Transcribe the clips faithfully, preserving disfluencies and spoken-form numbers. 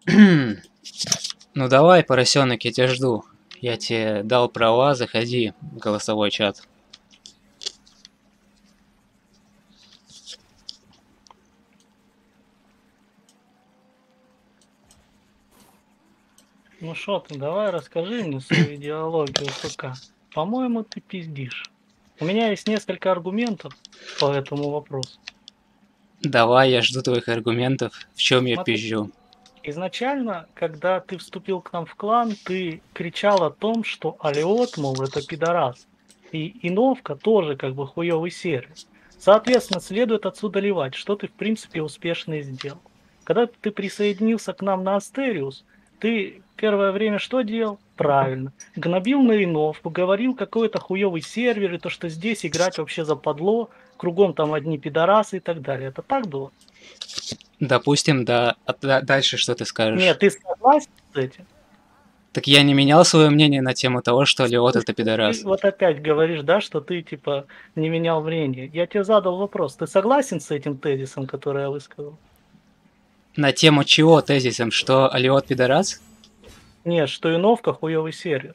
Ну давай, поросенок, я тебя жду. Я тебе дал права, заходи в голосовой чат. Ну шо ты, давай расскажи мне свою идеологию ФК. По-моему, ты пиздишь. У меня есть несколько аргументов по этому вопросу. Давай, я жду твоих аргументов. В чем я Смотри. пизжу? Изначально, когда ты вступил к нам в клан, ты кричал о том, что Алиот, мол, это пидорас. И Иновка тоже как бы хуёвый сервер. Соответственно, следует отсюда ливать, что ты в принципе успешно и сделал. Когда ты присоединился к нам на Астериус, ты первое время что делал? Правильно. Гнобил на Иновку, говорил какой-то хуёвый сервер, и то, что здесь играть вообще западло, кругом там одни пидорасы и так далее. Это так было? Допустим, да. А д- дальше что ты скажешь? Нет, ты согласен с этим? Так я не менял свое мнение на тему того, что Леот это пидорас. Ты вот опять говоришь, да, что ты типа не менял мнение. Я тебе задал вопрос. Ты согласен с этим тезисом, который я высказал? На тему чего тезисом? Что Алиот пидорас? Нет, что Иновка хуёвый сервер.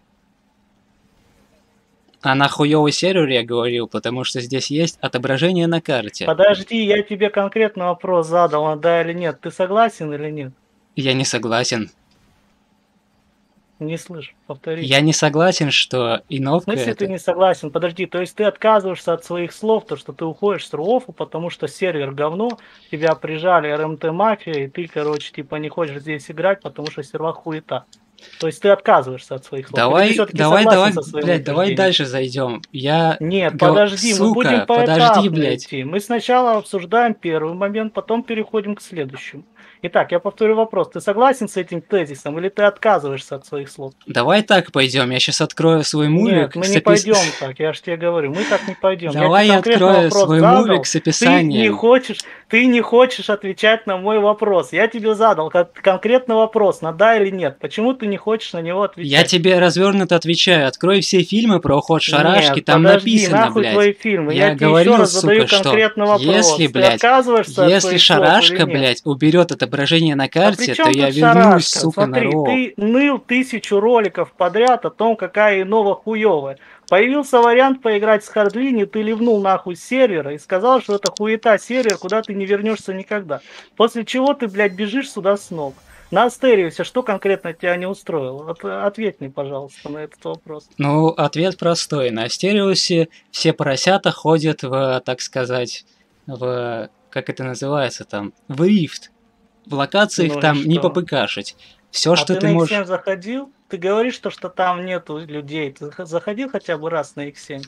А на хуёвый сервер я говорил, потому что здесь есть отображение на карте. Подожди, я тебе конкретно вопрос задал, а да или нет. Ты согласен или нет? Я не согласен. Не слышу, повтори. Я не согласен, что В Иновка смысле это... ты не согласен? Подожди, то есть ты отказываешься от своих слов, то что ты уходишь с РУОФу, потому что сервер говно, тебя прижали РМТ мафия, и ты, короче, типа не хочешь здесь играть, потому что сервак хуета. То есть ты отказываешься от своих слов. Давай, Или ты давай, давай, со своим блядь, давай утверждением? дальше зайдем. Я... Нет, гов- подожди, мы будем Сука, подожди, поэтапно блядь. идти. Мы сначала обсуждаем первый момент, потом переходим к следующему. Итак, я повторю вопрос. Ты согласен с этим тезисом или ты отказываешься от своих слов? Давай так пойдем. Я сейчас открою свой мувик. Нет, мы с не опис- пойдем так, я же тебе говорю, мы так не пойдем. Давай я я тебе конкретно открою вопрос свой задал, мувик с ты не описанием. хочешь, ты не хочешь отвечать на мой вопрос. Я тебе задал как конкретно вопрос, на да или нет. Почему ты не хочешь на него отвечать? Я тебе развернуто отвечаю. Открой все фильмы про уход шарашки, Нет, там подожди, написано, нахуй блядь. твои фильмы. Я Я, тебе говорил, еще раз задаю сука, что конкретно вопрос. если, Ты блядь, отказываешься от если своих слов или шарашка, нет? блядь, уберет отображение на А карте, при то чем я тут вернусь, шарашка? сука, на Смотри, РО. ты ныл тысячу роликов подряд о том, какая Инова хуевая. Появился вариант поиграть с Хардлини, ты ливнул нахуй с сервера и сказал, что это хуета сервер, куда ты не вернешься никогда. После чего ты, блядь, бежишь сюда с ног. На Астериусе что конкретно тебя не устроило? От, ответь мне, пожалуйста, на этот вопрос. Ну, ответ простой. На Астериусе все поросята ходят в, так сказать, в... Как это называется там? В рифт. В локациях Ну и там не что? попыкашить. Все, А что ты ты на икс можешь... семь заходил? Ты говоришь, то, что там нету людей. Ты заходил хотя бы раз на икс семь?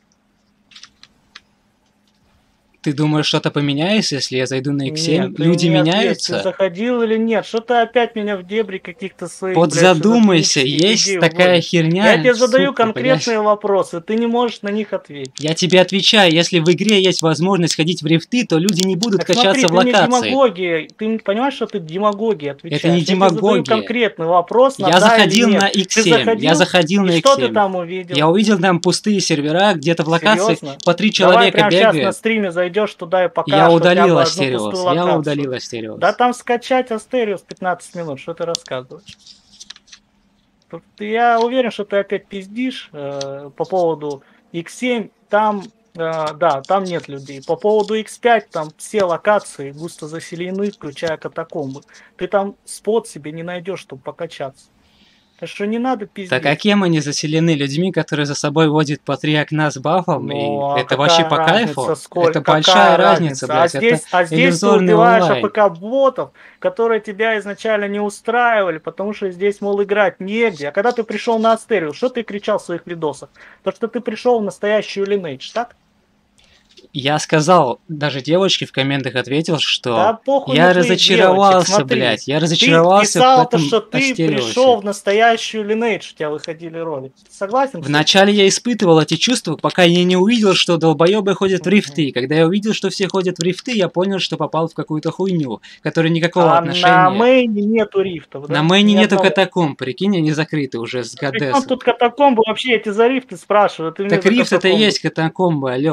Ты думаешь, что-то поменяется, если я зайду на икс семь? Нет, ты Люди мне ответь, меняются? ты заходил или нет? Что ты опять меня в дебри каких-то своих, Вот блядь, задумайся, шизофренических есть идей такая уводишь? херня, Я тебе задаю сука, конкретные понимаешь? вопросы, ты не можешь на них ответить. Я тебе отвечаю, если в игре есть возможность ходить в рифты, то люди не будут Так качаться смотри, в ты мне локации. демагогия, ты понимаешь, что ты демагогия отвечаешь? Это не Я тебе задаю демагогия. конкретный вопрос на Я да заходил или нет. на икс Ты семь, заходил? я заходил И на что икс семь. ты там увидел? Я увидел там пустые сервера, где-то в локациях Серьезно? по три Давай человека прямо сейчас на бегают. стриме зайдешь туда и покажешь Я хотя удалил бы одну Астериус, пустую я локацию. удалил Астериус. Да там скачать Астериус пятнадцать минут, что ты рассказываешь? Тут я уверен, что ты опять пиздишь э, по поводу икс семь, там, э, да, там нет людей. По поводу икс пять, там все локации густо заселены, включая катакомбы. Ты там спот себе не найдешь, чтобы покачаться. Так что не надо пиздеть. Так а кем они заселены? Людьми, которые за собой водят по три окна с бафом? Ну, и а это вообще по разница, кайфу? сколько, Это большая разница, разница? блядь. А здесь, это а здесь ты иллюзорный убиваешь онлайн. АПК-ботов, которые тебя изначально не устраивали, потому что здесь, мол, играть негде. А когда ты пришел на Астериус, что ты кричал в своих видосах? То, что ты пришел в настоящую Lineage, так? Я сказал, даже девочке в комментах ответил, что Да похуй я на твоих разочаровался, девочек, смотри. блядь. Я Ты разочаровался в писал то, этом что ты Астериусе. пришел в настоящую Lineage, у тебя выходили ролики. Ты согласен? с этим? Вначале я испытывал эти чувства, пока я не увидел, что долбоебы ходят в рифты. Когда я увидел, что все ходят в рифты, я понял, что попал в какую-то хуйню, которая никакого А отношения... на мейне нету рифтов, да? На мейне Ни нету одного. катакомб, прикинь, они закрыты уже с Причем Гадесом. тут катакомбы вообще эти за рифты спрашивают? Ты мне Так за рифт это и катакомбы. есть катакомбы, алё. Так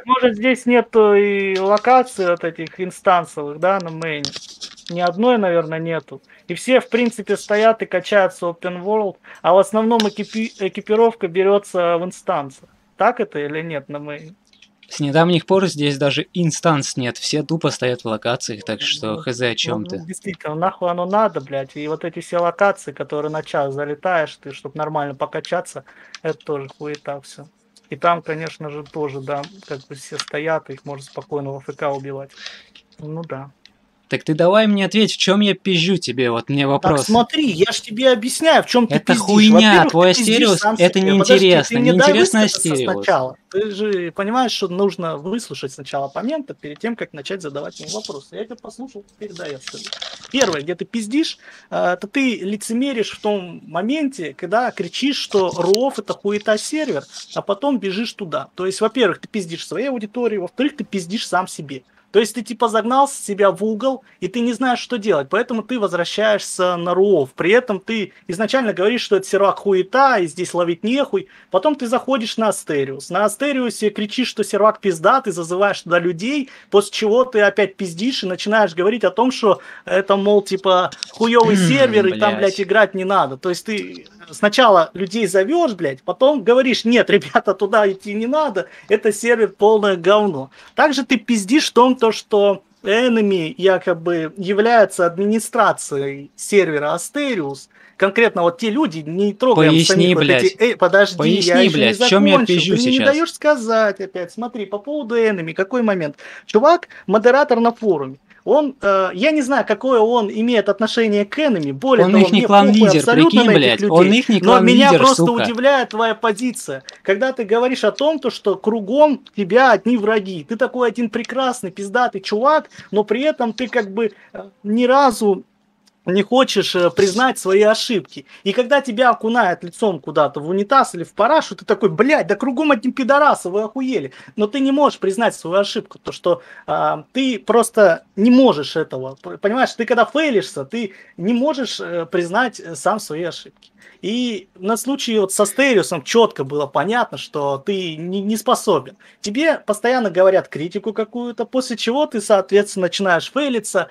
может, здесь нету и локаций вот этих инстансовых, да, на мейне? Ни одной, наверное, нету. И все, в принципе, стоят и качаются open world, а в основном экипи экипировка берется в инстансах. Так это или нет на мейне? С недавних пор здесь даже инстанс нет, все тупо стоят в локациях, так что Ну, хз о чем ну, ты. действительно, нахуй оно надо, блядь. И вот эти все локации, которые на час залетаешь, ты, чтобы нормально покачаться, это тоже хуета все. И там, конечно же, тоже, да, как бы все стоят, их можно спокойно в АФК убивать. Ну да. Так ты давай мне ответь, в чем я пизжу тебе, вот мне Так вопрос. смотри, я ж тебе объясняю, в чем ты Это пиздишь. хуйня, Во-первых, твой ты пиздишь Астериус, сам это себе. Подожди, неинтересно, ты мне дай неинтересно высказаться Астериус. сначала. Ты же понимаешь, что нужно выслушать сначала оппонента перед тем, как начать задавать ему вопросы. Я тебя послушал, теперь дай я скажу. Первое, где ты пиздишь, э, это ты лицемеришь в том моменте, когда кричишь, что РОВ это хуета сервер, а потом бежишь туда. То есть, во-первых, ты пиздишь своей аудитории, во-вторых, ты пиздишь сам себе. То есть ты типа загнал себя в угол, и ты не знаешь, что делать, поэтому ты возвращаешься на РУОВ. При этом ты изначально говоришь, что это сервак хуета, и здесь ловить нехуй. Потом ты заходишь на Астериус. На Астериусе кричишь, что сервак пизда, ты зазываешь туда людей, после чего ты опять пиздишь и начинаешь говорить о том, что это, мол, типа хуёвый сервер, и там, блядь, играть не надо. То есть ты сначала людей зовешь, блядь, потом говоришь, нет, ребята, туда идти не надо, это сервер полное говно. Также ты пиздишь в том, то, что Enemy якобы является администрацией сервера Asterius. Конкретно вот те люди, не трогаем Поясни, самих блядь. вот эти... Эй, подожди, Поясни, я еще блядь, не в чем я закончил. пизжу Ты мне сейчас? не даешь сказать опять. Смотри, по поводу Enemy, какой момент? Чувак, модератор на форуме. Он, э, я не знаю, какое он имеет отношение к Enemy, более Он того, их не мне похуй клан-лидер, абсолютно прикинь, на этих блядь, людей. он их не Но меня клан-лидер, просто сука. удивляет твоя позиция, когда ты говоришь о том, то, что кругом тебя одни враги. Ты такой один прекрасный, пиздатый чувак, но при этом ты как бы э, ни разу не хочешь э, признать свои ошибки. И когда тебя окунают лицом куда-то в унитаз или в парашу, ты такой, блядь, да кругом одни пидорасы, вы охуели. Но ты не можешь признать свою ошибку, то что э, ты просто не можешь этого. Понимаешь, ты когда фейлишься, ты не можешь э, признать э, сам свои ошибки. И на случай вот со Астериусом четко было понятно, что ты не, не способен. Тебе постоянно говорят критику какую-то, после чего ты, соответственно, начинаешь фейлиться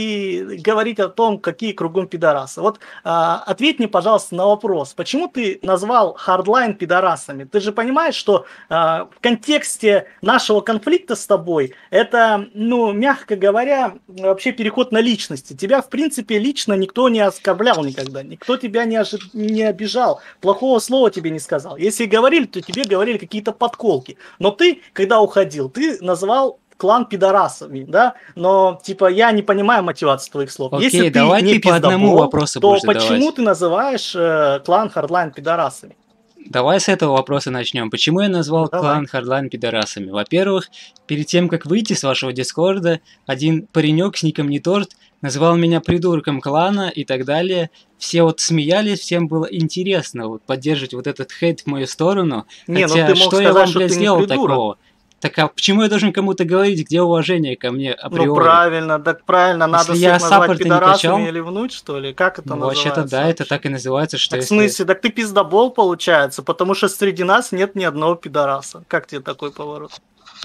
и говорить о том, какие кругом пидорасы. Вот а, ответь мне, пожалуйста, на вопрос, почему ты назвал Hardline пидорасами? Ты же понимаешь, что а, в контексте нашего конфликта с тобой это, ну, мягко говоря, вообще переход на личности. Тебя, в принципе, лично никто не оскорблял никогда, никто тебя не ожидал, не обижал, плохого слова тебе не сказал. Если говорили, то тебе говорили какие-то подколки. Но ты, когда уходил, ты назвал клан пидорасами, да? Но, типа, я не понимаю мотивацию твоих слов. Окей, Если давай ты не ты по одному пиздобол, вопросу то будешь почему задавать. ты называешь э, клан Hardline пидорасами? Давай с этого вопроса начнем. Почему я назвал Ну, клан Hardline пидорасами? Во-первых, перед тем, как выйти с вашего дискорда, один паренек с ником Неторт назвал меня придурком клана и так далее. Все вот смеялись, всем было интересно вот поддерживать вот этот хейт в мою сторону. Не, Хотя, ну ты мог что сказать, я вам, что блядь, ты не сделал придурок. такого? Так а почему я должен кому-то говорить, где уважение ко мне априори? Ну правильно, так правильно, надо Если я всех назвать саппорта не качал, пидорасами или внуть, что ли? Как это ну называется? вообще-то да, это вообще? так и называется, что Так в если... смысле, так ты пиздобол получается, потому что среди нас нет ни одного пидораса. Как тебе такой поворот?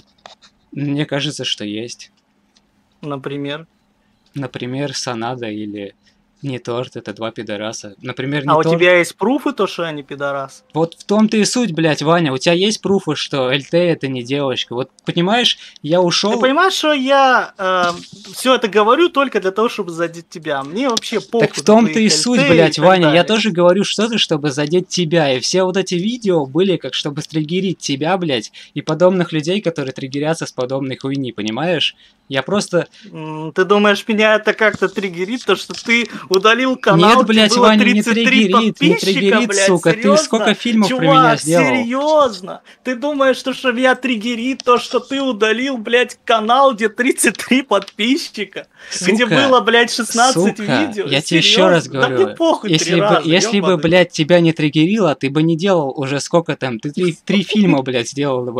Мне кажется, что есть. Например. Например, Санада или Неторт, это два пидораса. Например, А у Неторт... тебя есть пруфы, то, что они пидорас? Вот в том-то и суть, блядь, Ваня. У тебя есть пруфы, что эл тэ это не девочка? Вот понимаешь, я ушел. Ты понимаешь, что я э, все это говорю только для того, чтобы задеть тебя. Мне вообще похуй. Так в том-то и суть, блядь, Ваня. Я тоже говорю что-то, чтобы задеть тебя. И все вот эти видео были как чтобы стригерить тебя, блядь, и подобных людей, которые триггерятся с подобной хуйни, понимаешь? Я просто... Ты думаешь, меня это как-то триггерит, то, что ты удалил канал, Нет, блядь, было Ваня, не тридцать три триггерит, не подписчика, триггерит, блядь, сука. серьезно? Ты сколько фильмов Чувак, про меня сделал? серьезно? Ты думаешь, что, что меня триггерит то, что ты удалил, блядь, канал, где тридцать три подписчика? Сука, где было, блядь, шестнадцать сука, видео? я тебе еще раз Да говорю, мне похуй если три бы, раза, если бы, ёбаный. блядь, тебя не триггерило, ты бы не делал уже сколько там, ты три, три фильма, блядь, сделал на мою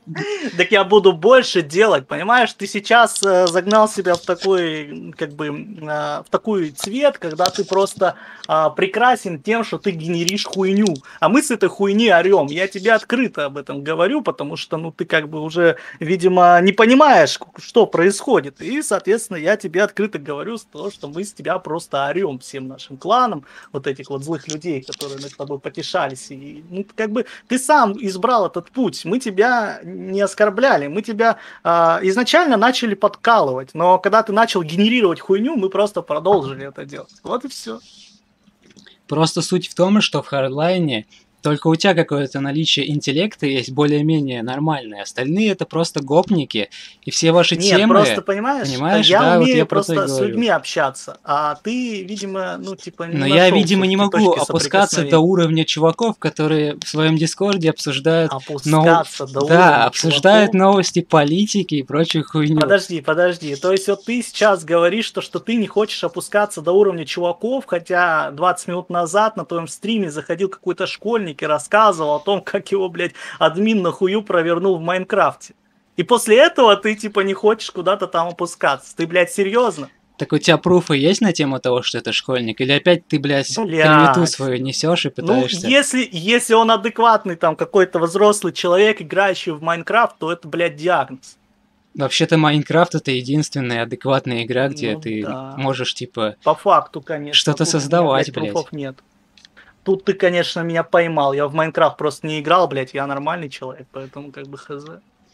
Так я буду больше делать, понимаешь? Ты сейчас э, загнал себя в такой, как бы, э, в такой цвет, когда ты просто э, прекрасен тем, что ты генеришь хуйню. А мы с этой хуйни орем. Я тебе открыто об этом говорю, потому что, ну, ты как бы уже, видимо, не понимаешь, что происходит. И, соответственно, я тебе открыто говорю с того, что мы с тебя просто орем всем нашим кланам, вот этих вот злых людей, которые над тобой потешались. И, ну, как бы, ты сам избрал этот путь. Мы тебя не оскорбляли, мы тебя э, изначально начали подкалывать, но когда ты начал генерировать хуйню, мы просто продолжили это делать. Вот и все. Просто суть в том, что в хардлайне только у тебя какое-то наличие интеллекта есть более-менее нормальное. Остальные это просто гопники. И все ваши Нет, темы... просто понимаешь, понимаешь, я да, умею вот я просто с говорю. людьми общаться, а ты, видимо, ну, типа, не Но я, видимо, не могу опускаться до уровня чуваков, которые в своем дискорде обсуждают... Опускаться нов... до да, уровня обсуждают чуваков? Новости политики и прочую хуйню. Подожди, подожди. То есть вот ты сейчас говоришь, то, что ты не хочешь опускаться до уровня чуваков, хотя двадцать минут назад на твоем стриме заходил какой-то школьник и рассказывал о том, как его, блядь, админ на хую провернул в Майнкрафте. И после этого ты, типа, не хочешь куда-то там опускаться. Ты, блядь, серьезно? Так у тебя пруфы есть на тему того, что это школьник? Или опять ты, блядь, клевету свою несешь и пытаешься? Ну, если, если он адекватный, там, какой-то взрослый человек, играющий в Майнкрафт, то это, блядь, диагноз. Вообще-то Майнкрафт это единственная адекватная игра, где ну, ты да. можешь, типа, по факту, конечно, что-то создавать, меня, блядь, пруфов нет. Тут ты, конечно, меня поймал. Я в Майнкрафт просто не играл, блядь, я нормальный человек, поэтому как бы хз.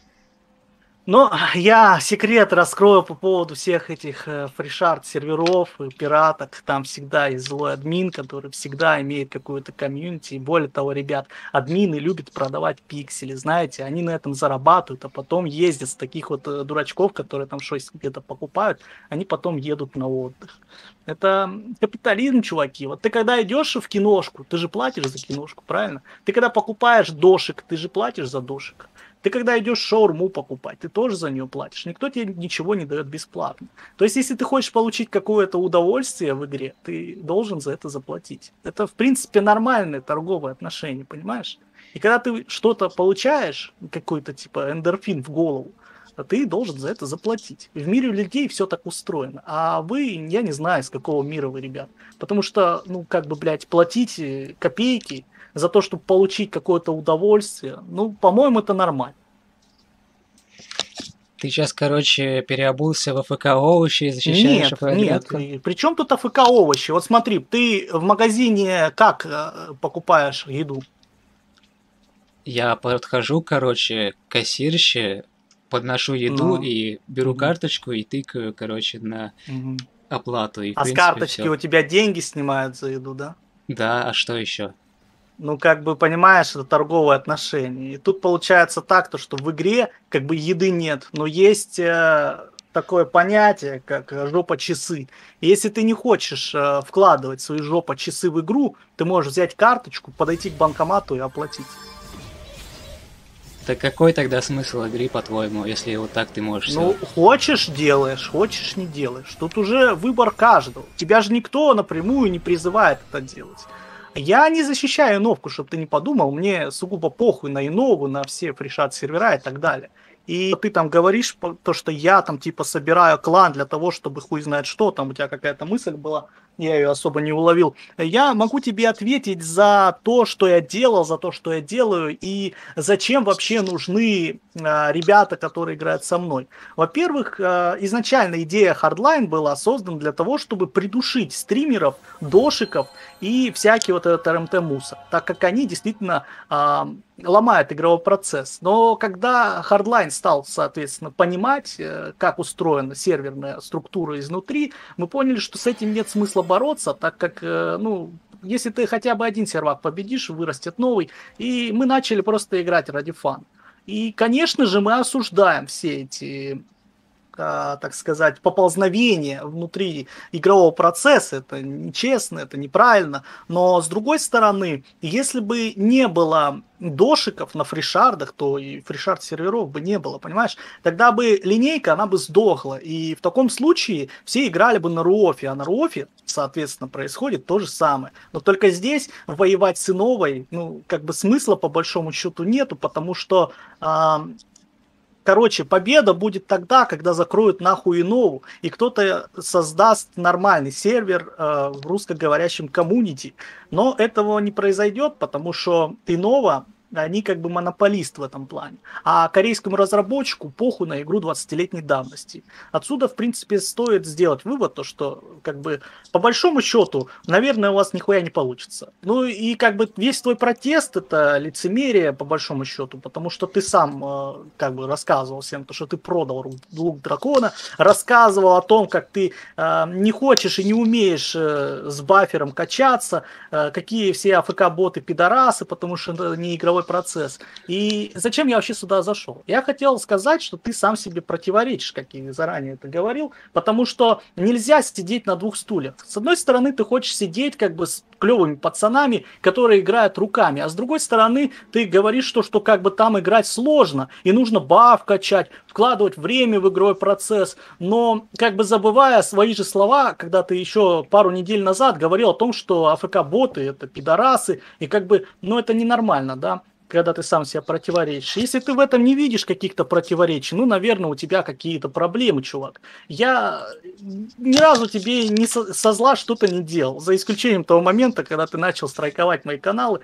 Но я секрет раскрою по поводу всех этих э, фришард серверов и пираток. Там всегда есть злой админ, который всегда имеет какую-то комьюнити. И более того, ребят, админы любят продавать пиксели, знаете, они на этом зарабатывают, а потом ездят с таких вот э, дурачков, которые там что-то где-то покупают, они потом едут на отдых. Это капитализм, чуваки. Вот ты когда идешь в киношку, ты же платишь за киношку, правильно? Ты когда покупаешь дошик, ты же платишь за дошик. Ты когда идешь шаурму покупать, ты тоже за нее платишь. Никто тебе ничего не дает бесплатно. То есть, если ты хочешь получить какое-то удовольствие в игре, ты должен за это заплатить. Это, в принципе, нормальное торговое отношение, понимаешь? И когда ты что-то получаешь, какой-то типа эндорфин в голову, ты должен за это заплатить. В мире людей все так устроено. А вы, я не знаю, с какого мира вы, ребят. Потому что, ну, как бы, блядь, платить копейки за то, чтобы получить какое-то удовольствие, ну, по-моему, это нормально. Ты сейчас, короче, переобулся в АФК овощи и защищаешь Нет, нет. При чем тут АФК овощи? Вот смотри, ты в магазине как покупаешь еду? Я подхожу, короче, к кассирше, подношу еду ну. и беру угу. карточку и тыкаю, короче, на угу. оплату. И, а принципе, с карточки всё. У тебя деньги снимают за еду, да? Да, а что еще? Ну, как бы, понимаешь, это торговые отношения. И тут получается так, то, что в игре как бы еды нет, но есть э, такое понятие, как жопа-часы. И если ты не хочешь э, вкладывать свои жопа-часы в игру, ты можешь взять карточку, подойти к банкомату и оплатить. Так какой тогда смысл игры, по-твоему, если вот так ты можешь... Ну, все... хочешь делаешь, хочешь не делаешь. Тут уже выбор каждого. Тебя же никто напрямую не призывает это делать. Я не защищаю Иновку, чтобы ты не подумал, мне сугубо похуй на Инову, на все фришат сервера и так далее. И ты там говоришь, то, что я там типа собираю клан для того, чтобы хуй знает что, там у тебя какая-то мысль была, я ее особо не уловил. Я могу тебе ответить за то, что я делал, за то, что я делаю, и зачем вообще нужны э, ребята, которые играют со мной. Во-первых, э, изначально идея Hardline была создана для того, чтобы придушить стримеров, дошиков и всякий вот этот эр эм тэ-мусор, так как они действительно э, ломают игровой процесс. Но когда Hardline стал, соответственно, понимать, э, как устроена серверная структура изнутри, мы поняли, что с этим нет смысла бороться, так как, э, ну, если ты хотя бы один сервак победишь, вырастет новый, и мы начали просто играть ради фана. И, конечно же, мы осуждаем все эти, э, так сказать, поползновения внутри игрового процесса. Это нечестно, это неправильно. Но, с другой стороны, если бы не было дошиков на фришардах, то и фришард серверов бы не было, понимаешь? Тогда бы линейка, она бы сдохла. И в таком случае все играли бы на руофе, а на руофе, соответственно, происходит то же самое. Но только здесь воевать с Иновой, ну, как бы смысла по большому счету нету, потому что... Э, Короче, победа будет тогда, когда закроют нахуй Инову, и кто-то создаст нормальный сервер э, в русскоговорящем коммунити. Но этого не произойдет, потому что Инова, они как бы монополист в этом плане. А корейскому разработчику похуй на игру двадцатилетней давности. Отсюда, в принципе, стоит сделать вывод, то, что, как бы, по большому счету, наверное, у вас нихуя не получится. Ну и, как бы, весь твой протест — это лицемерие, по большому счету, потому что ты сам, э, как бы, рассказывал всем, то, что ты продал лук дракона, рассказывал о том, как ты э, не хочешь и не умеешь э, с бафером качаться, э, какие все АФК-боты пидорасы, потому что это не игровой процесс. И зачем я вообще сюда зашел? Я хотел сказать, что ты сам себе противоречишь, как я заранее это говорил, потому что нельзя сидеть на двух стульях. С одной стороны, ты хочешь сидеть как бы с клевыми пацанами, которые играют руками, а с другой стороны, ты говоришь, что, что как бы там играть сложно, и нужно баф качать, вкладывать время в игровой процесс, но как бы забывая свои же слова, когда ты еще пару недель назад говорил о том, что АФК-боты это пидорасы, и как бы, ну это ненормально, да, когда ты сам себя противоречишь. Если ты в этом не видишь каких-то противоречий, ну, наверное, у тебя какие-то проблемы, чувак. Я ни разу тебе не со, со зла что-то не делал, за исключением того момента, когда ты начал страйковать мои каналы.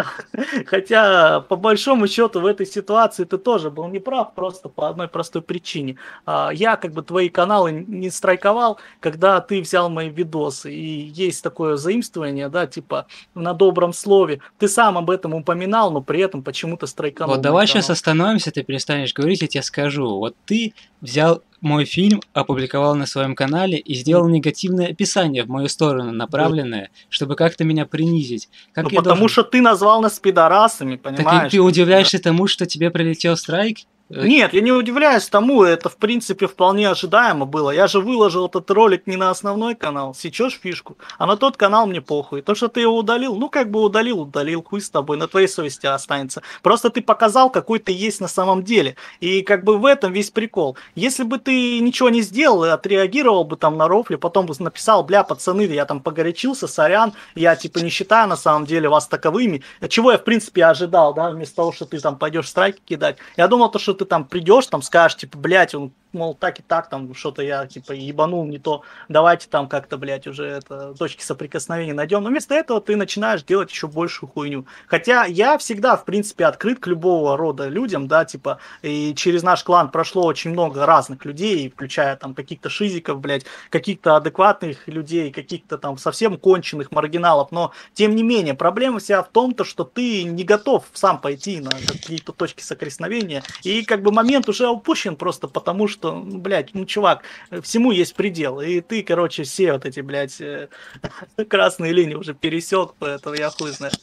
Хотя, по большому счету, в этой ситуации ты тоже был неправ, просто по одной простой причине. Я, как бы, твои каналы не страйковал, когда ты взял мои видосы. И есть такое заимствование, да, типа, на добром слове. Ты сам об этом упоминал, но при этом почему-то страйканул. Вот давай сейчас остановимся, ты перестанешь говорить, я тебе скажу. Вот ты взял мой фильм, опубликовал на своем канале и сделал негативное описание в мою сторону, направленное, чтобы как-то меня принизить. Как ну, я потому должен... что ты назвал нас пидорасами, понимаешь? Так ты удивляешься да. тому, что тебе прилетел страйк? Нет, я не удивляюсь тому, это в принципе вполне ожидаемо было. Я же выложил этот ролик не на основной канал, сечешь фишку, а на тот канал мне похуй. То, что ты его удалил, ну как бы удалил, удалил, хуй с тобой, на твоей совести останется. Просто ты показал, какой ты есть на самом деле. И как бы в этом весь прикол. Если бы ты ничего не сделал и отреагировал бы там на рофле, потом бы написал, бля, пацаны, я там погорячился, сорян, я типа не считаю на самом деле вас таковыми. Чего я в принципе ожидал, да, вместо того, что ты там пойдешь страйки кидать. Я думал, то, что ты там придешь, там скажешь, типа, блядь, он, мол, так и так, там, что-то я, типа, ебанул не то, давайте там как-то, блядь, уже это, точки соприкосновения найдем. Но вместо этого ты начинаешь делать еще большую хуйню. Хотя я всегда, в принципе, открыт к любого рода людям, да, типа, и через наш клан прошло очень много разных людей, включая там каких-то шизиков, блядь, каких-то адекватных людей, каких-то там совсем конченых маргиналов, но, тем не менее, проблема вся в том, то, что ты не готов сам пойти на какие-то точки соприкосновения, и как бы момент уже упущен просто потому, что, ну, блядь, ну, чувак, всему есть предел. И ты, короче, все вот эти, блядь, красные линии уже пересек, поэтому я хуй знаю.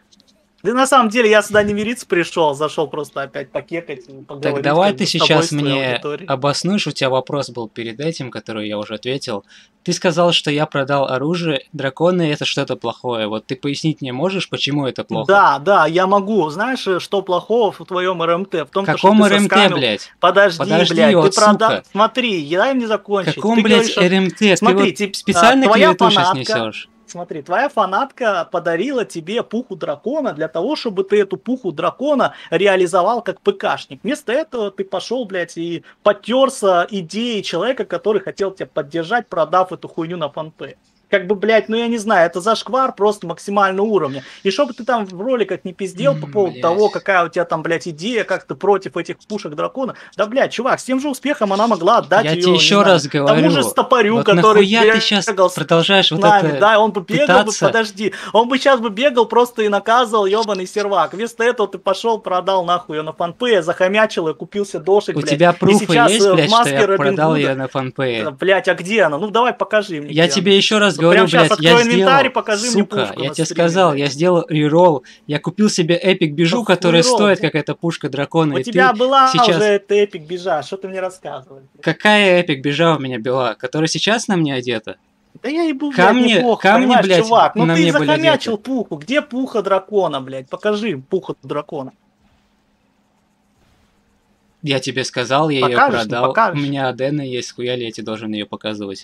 Да на самом деле я сюда не мириться пришел, зашел просто опять покекать. Так давай ты сейчас мне обоснуешь, у тебя вопрос был перед этим, который я уже ответил. Ты сказал, что я продал оружие дракона, и это что-то плохое. Вот ты пояснить мне можешь, почему это плохо? Да, да, я могу. Знаешь, что плохого в твоем РМТ? В том, Каком что ты РМТ, соскамил... блядь? Подожди, Подожди, блядь, вот, ты продал... сука. Смотри, дай мне закончить. Каком, ты блядь, говоришь, РМТ? Смотри, ты вот специально клевету сейчас фанатка... несешь? Смотри, твоя фанатка подарила тебе пуху дракона для того, чтобы ты эту пуху дракона реализовал как ПКшник. Вместо этого ты пошел, блядь, и потерся идеей человека, который хотел тебя поддержать, продав эту хуйню на фанпе. Как бы, блядь, ну я не знаю, это зашквар просто максимального уровня. И чтобы ты там в роликах не пиздел mm, по поводу блядь. того, какая у тебя там, блядь, идея, как ты против этих пушек дракона. Да, блядь, чувак, с тем же успехом она могла отдать я ее, тебе еще раз знаю, говорю. Тому же стопорю, вот который бегал ты сейчас продолжаешь вот нами, это да, он бы бегал пытаться... бы, подожди, он бы сейчас бы бегал просто и наказывал ебаный сервак. Вместо этого ты пошел, продал нахуй ее на фанпе, захомячил ее, купился дошик, у блядь. тебя пруфы есть, блядь, что я Робин продал Гуда. ее на фанпе? Блядь, а где она? Ну давай покажи мне. Я тебе еще раз ну, говорю, блядь, я инвентарь, сделал, покажи сука, мне пушку я тебе стриме, сказал, блядь. я сделал реролл, я купил себе эпик бижу, ну, который реролл, стоит, ну, как эта пушка дракона. У и тебя ты была сейчас... уже эта эпик бижа, что ты мне рассказываешь? Какая эпик бижа у меня была, которая сейчас на мне одета? Да я и был, камни, блядь, неплохо, камни, понимаешь, блядь, чувак. Ну на ты мне были захомячил одеты. пуху. Где пуха дракона, блядь? Покажи пуху дракона. Я тебе сказал, я покажешь, ее продал. покажешь. У меня Адена есть, хуя ли я тебе должен ее показывать?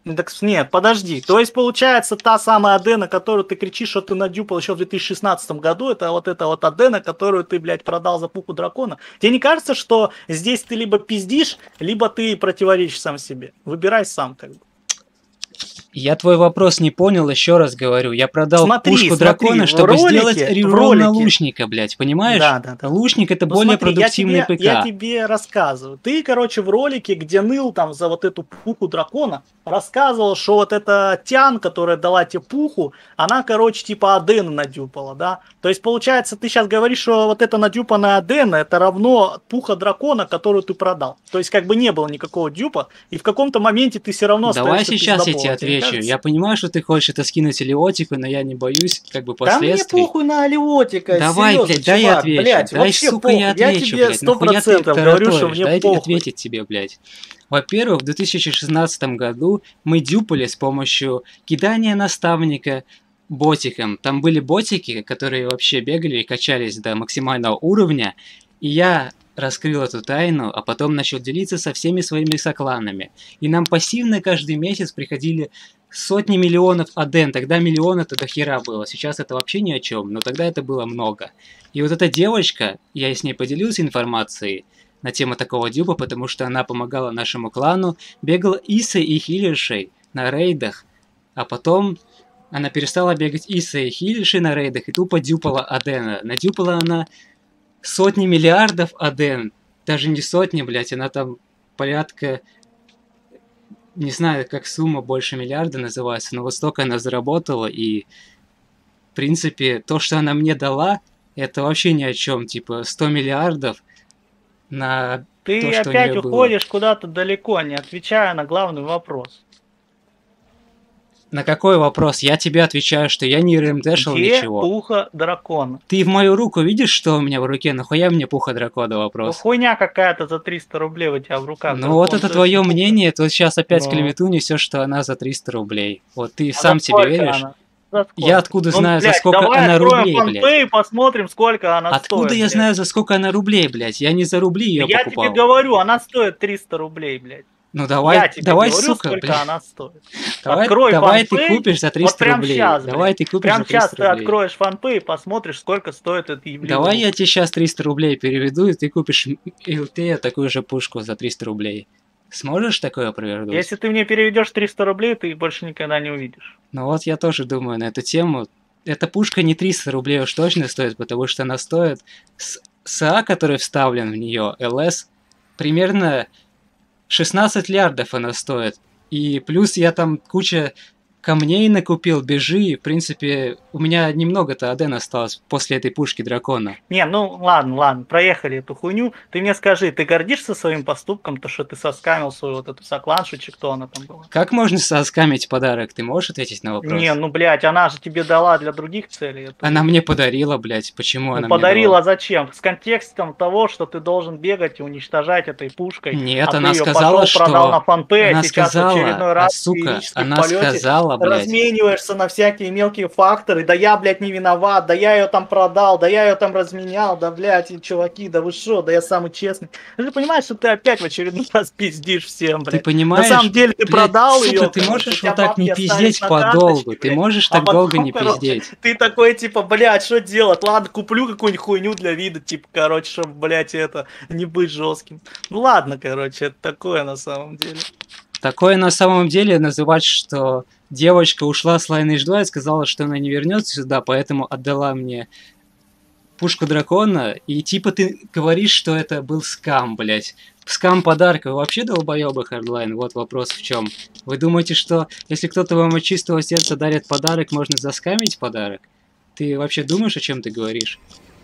Так, нет, подожди. То есть, получается, та самая Адена, которую ты кричишь, что ты надюпал еще в две тысячи шестнадцатом году, это вот эта вот Адена, которую ты, блядь, продал за пуху дракона. Тебе не кажется, что здесь ты либо пиздишь, либо ты противоречишь сам себе? Выбирай сам, как бы. Я твой вопрос не понял, еще раз говорю. Я продал Смотри, пушку смотри, дракона, в чтобы ролике- сделать в реролл на ролике. лучника, блядь, понимаешь? Да, да, да. Лучник это Ну, более смотри, продуктивный я тебе, ПК. я тебе рассказываю. Ты, короче, в ролике, где ныл там за вот эту пуху дракона, рассказывал, что вот эта Тян, которая дала тебе пуху, она, короче, типа Адена надюпала, да? То есть, получается, ты сейчас говоришь, что вот эта надюпанная Адена, это равно пуха дракона, которую ты продал. То есть, как бы не было никакого дюпа, и в каком-то моменте ты все равно Давай остаешься сейчас я пиздоболом, тебе тебе не отвечу. кажется? Я понимаю, что ты хочешь это скинуть Элиотику, но я не боюсь как бы Да мне последствий. похуй на Алиотика, Давай, серьезно, блядь, дай я чувак, отвечу. блядь, Дай, вообще сука, похуй. я Я отвечу, тебе блядь. сто Нахуя ты процентов говорю, что тараторишь? мне Дай похуй. ответить тебе, блядь. Во-первых, в две тысячи шестнадцатом году мы дюпали с помощью кидания наставника ботиком. Там были ботики, которые вообще бегали и качались до максимального уровня. И я раскрыл эту тайну, а потом начал делиться со всеми своими сокланами. И нам пассивно каждый месяц приходили сотни миллионов аден. Тогда миллион это до хера было. Сейчас это вообще ни о чем, но тогда это было много. И вот эта девочка, я с ней поделился информацией на тему такого дюпа, потому что она помогала нашему клану, бегала Исой и Хилершей на рейдах, а потом она перестала бегать Исой и Хилершей на рейдах и тупо дюпала Адена. Надюпала она сотни миллиардов Аден, даже не сотни, блядь, она там порядка, не знаю, как сумма больше миллиарда называется, но вот столько она заработала, и в принципе то, что она мне дала, это вообще ни о чем, типа сто миллиардов на Ты то, что у опять неё было. уходишь куда-то далеко, не отвечая на главный вопрос. На какой вопрос? Я тебе отвечаю, что я не РМДшил Где ничего. пуха дракона? Ты в мою руку видишь, что у меня в руке? Нахуя мне пуха дракона Ну, вопрос? хуйня какая-то за триста рублей у тебя в руках. Ну вот это твое пуха. мнение, ты вот сейчас опять Ну. клевету несешь, что она за триста рублей. Вот ты А сам за себе сколько веришь? она? За сколько? Я откуда Ну, знаю, за блядь, сколько давай она откроем рублей, блядь? фанпэй и посмотрим, сколько она Откуда стоит. я блядь. знаю, за сколько она рублей, блядь? Я не за рубли ее Я покупал. тебе говорю, она стоит триста рублей, блядь. Ну давай, Я тебе давай, говорю, сука, сколько блядь. она стоит. Давай, Открой давай ты фанпэй, купишь за вот триста прям рублей. щас, Давай блядь. ты купишь Прям за сейчас триста ты рублей. откроешь фанпэй и посмотришь, сколько стоит это явление. Давай я тебе сейчас триста рублей переведу, и ты купишь эл ти такую же пушку за триста рублей. Сможешь такое провернуть? Если ты мне переведешь триста рублей, ты их больше никогда не увидишь. Ну вот я тоже думаю на эту тему. Эта пушка не триста рублей уж точно стоит, потому что она стоит с СА, который вставлен в нее, эл эс, примерно шестнадцать лярдов она стоит. И плюс я там куча камней накупил, бежи. В принципе, у меня немного-то аден осталось после этой пушки дракона. Не, ну ладно, ладно, проехали эту хуйню. Ты мне скажи, ты гордишься своим поступком, то, что ты соскамил свою вот эту сокланшу, чи кто она там была? Как можно соскамить подарок? Ты можешь ответить на вопрос? Не, ну, блядь, она же тебе дала для других целей. эту- Она мне подарила, блядь. Почему Ну, она подарила мне зачем? С контекстом того, что ты должен бегать и уничтожать этой пушкой. Нет, а она ты её сказала, пошёл, продал что- на фанпэй, Она а сейчас сказала, в очередной а, раз в сука, феерическом она полёте сказала, блядь. размениваешься на всякие мелкие факторы. Да я, блядь, не виноват, да я ее там продал, да я ее там разменял, да, блядь, и чуваки, да вы шо, да я самый честный. Ты же понимаешь, что ты опять в очередной раз пиздишь всем, Ты блядь. понимаешь? На самом деле ты блядь, продал сука, ее. ты можешь вот так не пиздеть подолгу. Ты можешь а так потом, долго не короче, пиздеть. Ты такой, типа, блядь, что делать? Ладно, куплю какую-нибудь хуйню для вида, типа, короче, чтобы, блядь, это, не быть жестким. Ну ладно, короче, это такое на самом деле. Такое на самом деле называть, что девочка ушла с Lineage два и сказала, что она не вернется сюда, поэтому отдала мне пушку дракона, и типа ты говоришь, что это был скам, блядь. Скам подарка. Вы вообще долбоёбы, Hardline? Вот вопрос в чем. Вы думаете, что если кто-то вам от чистого сердца дарит подарок, можно заскамить подарок? Ты вообще думаешь, о чем ты говоришь?